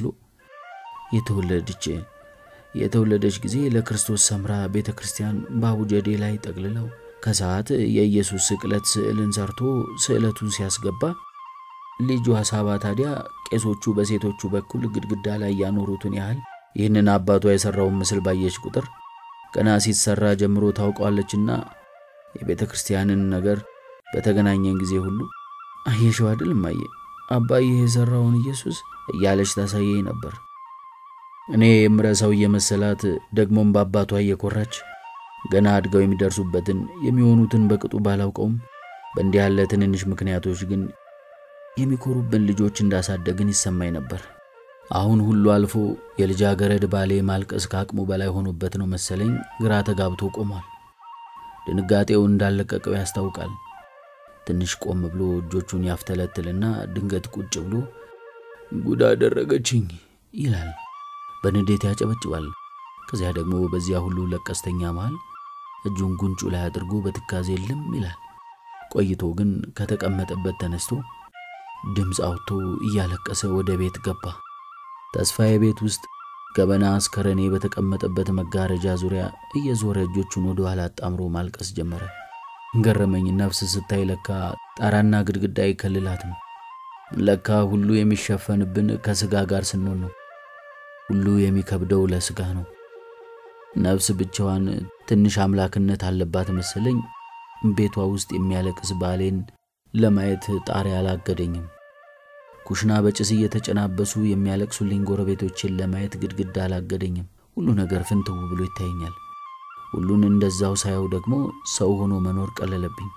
የተወለደች የተወለደች ጊዜ ለክርስቶስ ሰምራ ቤተክርስቲያን ባቡጀዴ ላይ ጠቅልለው ከሰዓት የኢየሱስ ስቅለት ስዕልን ሰርቶ ስዕለቱን ሲያስገባ ልጁ ሐሳባ ታዲያ ቄሶቹ በሴቶቹ በኩል ግድግዳ ላይ ያኖሩትን ያህል ይህንን አባቷ የሰራውን ምስል ባየች ቁጥር ገና ሲሰራ ጀምሮ ታውቀዋለችና የቤተክርስቲያንን ነገር በተገናኘን ጊዜ ሁሉ አየሽው አይደል ማየ አባዬ የሰራውን ኢየሱስ እያለች ታሳየኝ ነበር። እኔ የምረሳው የመሰላት ደግሞም በአባቷ እየኮራች ገና አድገው የሚደርሱበትን የሚሆኑትን በቅጡ ባላውቀውም በእንዲህ ያለ ትንንሽ ምክንያቶች ግን የሚኮሩብን ልጆች እንዳሳደግን ይሰማኝ ነበር። አሁን ሁሉ አልፎ የልጃገረድ ባሌ ማልቀስ ከአቅሙ በላይ ሆኖበት ነው መሰለኝ ግራ ተጋብቶ ቆሟል። ድንጋጤው እንዳለቀቀው ያስታውቃል። ትንሽ ቆም ብሎ እጆቹን ያፍተለትልና ድንገት ቁጭ ብሎ ጉዳ አደረገችኝ ይላል። በንዴት ያጨበጭባል። ከዚያ ደግሞ በዚያ ሁሉ ለቀስተኛ መሃል እጁን ጉንጩ ላይ አድርጎ በትካዜ ልም ይላል። ቆይቶ ግን ከተቀመጠበት ተነስቶ ድምፅ አውጥቶ እያለቀሰ ወደ ቤት ገባ። ተስፋዬ ቤት ውስጥ ገበና አስከረኔ በተቀመጠበት መጋረጃ ዙሪያ እየዞረ እጆቹን ወደ ኋላ አጣምሮ ማልቀስ ጀመረ። ገረመኝ። ነፍስ ስታይ ለካ ጣራና ግድግዳ አይከልላትም። ለካ ሁሉ የሚሸፈንብን ከስጋ ጋር ስንሆን ነው። ሁሉ የሚከብደው ለስጋ ነው። ነፍስ ብቻዋን ትንሽ አምላክነት አለባት መሰለኝ። ቤቷ ውስጥ የሚያለቅስ ባሌን ለማየት ጣሪያ አላገደኝም። ኩሽና በጭስ እየተጨናበሱ የሚያለቅሱልኝ ጎረቤቶችን ለማየት ግድግዳ አላገደኝም። ሁሉ ነገር ፍንትው ብሎ ይታየኛል። ሁሉን እንደዛው ሳየው ደግሞ ሰው ሆኖ መኖር ቀለለብኝ።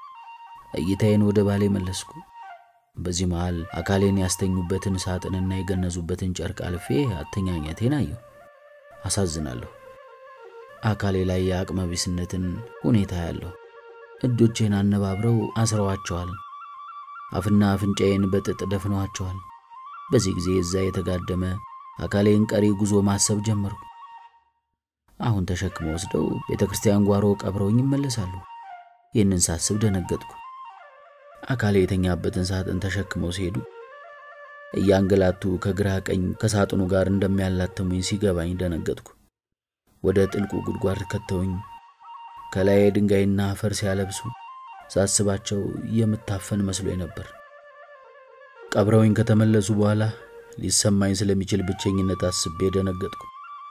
እይታዬን ወደ ባሌ መለስኩ። በዚህ መሃል አካሌን ያስተኙበትን ሳጥንና የገነዙበትን ጨርቅ አልፌ አተኛኘቴን አየሁ። አሳዝናለሁ። አካሌ ላይ የአቅመ ቢስነትን ሁኔታ ያለው። እጆቼን አነባብረው አስረዋቸዋል። አፍና አፍንጫዬን በጥጥ ደፍነዋቸዋል። በዚህ ጊዜ እዛ የተጋደመ አካሌን ቀሪ ጉዞ ማሰብ ጀመርኩ። አሁን ተሸክመው ወስደው ቤተክርስቲያን ጓሮ ቀብረውኝ ይመለሳሉ። ይህንን ሳስብ ደነገጥኩ። አካሌ የተኛበትን ሳጥን ተሸክመው ሲሄዱ እያንገላቱ ከግራ ቀኝ ከሳጥኑ ጋር እንደሚያላትሙኝ ሲገባኝ ደነገጥኩ። ወደ ጥልቁ ጉድጓድ ከተውኝ ከላይ ድንጋይና አፈር ሲያለብሱ ሳስባቸው የምታፈን መስሎኝ ነበር። ቀብረውኝ ከተመለሱ በኋላ ሊሰማኝ ስለሚችል ብቸኝነት አስቤ ደነገጥኩ።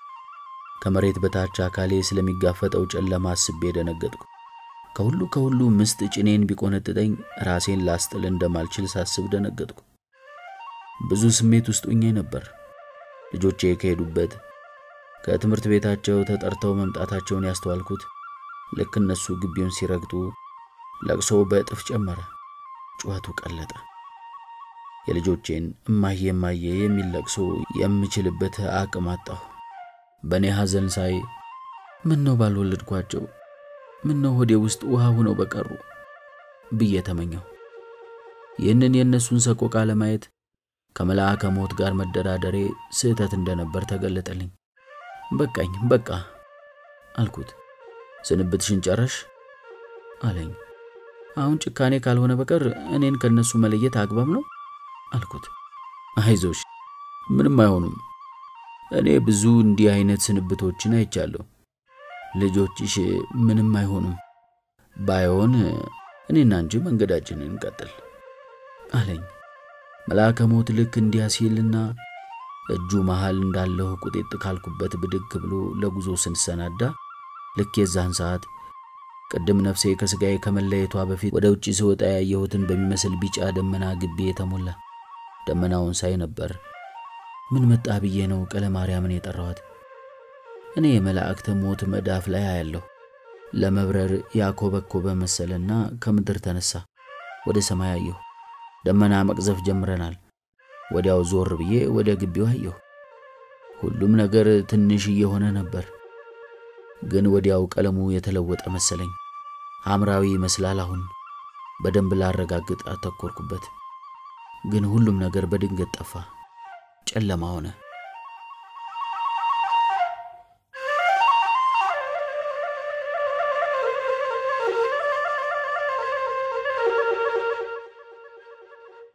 ከመሬት በታች አካሌ ስለሚጋፈጠው ጨለማ አስቤ ደነገጥኩ። ከሁሉ ከሁሉ ምስጥ ጭኔን ቢቆነጥጠኝ ራሴን ላስጥል እንደማልችል ሳስብ ደነገጥኩ። ብዙ ስሜት ውስጥ ሆኜ ነበር። ልጆቼ ከሄዱበት ከትምህርት ቤታቸው ተጠርተው መምጣታቸውን ያስተዋልኩት ልክ እነሱ ግቢውን ሲረግጡ ለቅሶ በእጥፍ ጨመረ። ጩኸቱ ቀለጠ። የልጆቼን እማዬ እማዬ የሚል ለቅሶ የምችልበት አቅም አጣሁ። በኔ ሐዘን ሳይ ምን ነው ባልወለድኳቸው፣ ምን ነው ሆዴ ውስጥ ውሃ ሆነው በቀሩ ብዬ ተመኘሁ። ይህንን የእነሱን ሰቆቃ ለማየት ከመልአከ ሞት ጋር መደራደሬ ስህተት እንደነበር ተገለጠልኝ። በቃኝ በቃ አልኩት። ስንብትሽን ጨረሽ አለኝ። አሁን ጭካኔ ካልሆነ በቀር እኔን ከነሱ መለየት አግባብ ነው አልኩት። አይዞሽ ምንም አይሆኑም። እኔ ብዙ እንዲህ አይነት ስንብቶችን አይቻለሁ። ልጆችሽ ምንም አይሆኑም። ባይሆን እኔና አንቺ መንገዳችንን እንቀጥል አለኝ። መልአከ ሞት ልክ እንዲያ ሲልና እጁ መሃል እንዳለው ቁጥጥ ካልኩበት ብድግ ብሎ ለጉዞ ስንሰናዳ ልክ የዛን ሰዓት ቀደም ነፍሴ ከስጋዬ ከመለየቷ በፊት ወደ ውጪ ስወጣ ያየሁትን በሚመስል ቢጫ ደመና ግቢ የተሞላ ደመናውን ሳይ ነበር ምን መጣ ብዬ ነው ቀለማርያምን የጠራዋት። እኔ የመላእክተ ሞት መዳፍ ላይ አያለሁ። ለመብረር ያኮበኮበ መሰለና ከምድር ተነሳ። ወደ ሰማይ አየሁ። ደመና መቅዘፍ ጀምረናል። ወዲያው ዞር ብዬ ወደ ግቢው አየሁ። ሁሉም ነገር ትንሽ እየሆነ ነበር። ግን ወዲያው ቀለሙ የተለወጠ መሰለኝ። ሐምራዊ ይመስላል። አሁን በደንብ ላረጋግጥ አተኮርኩበት። ግን ሁሉም ነገር በድንገት ጠፋ። ጨለማ ሆነ።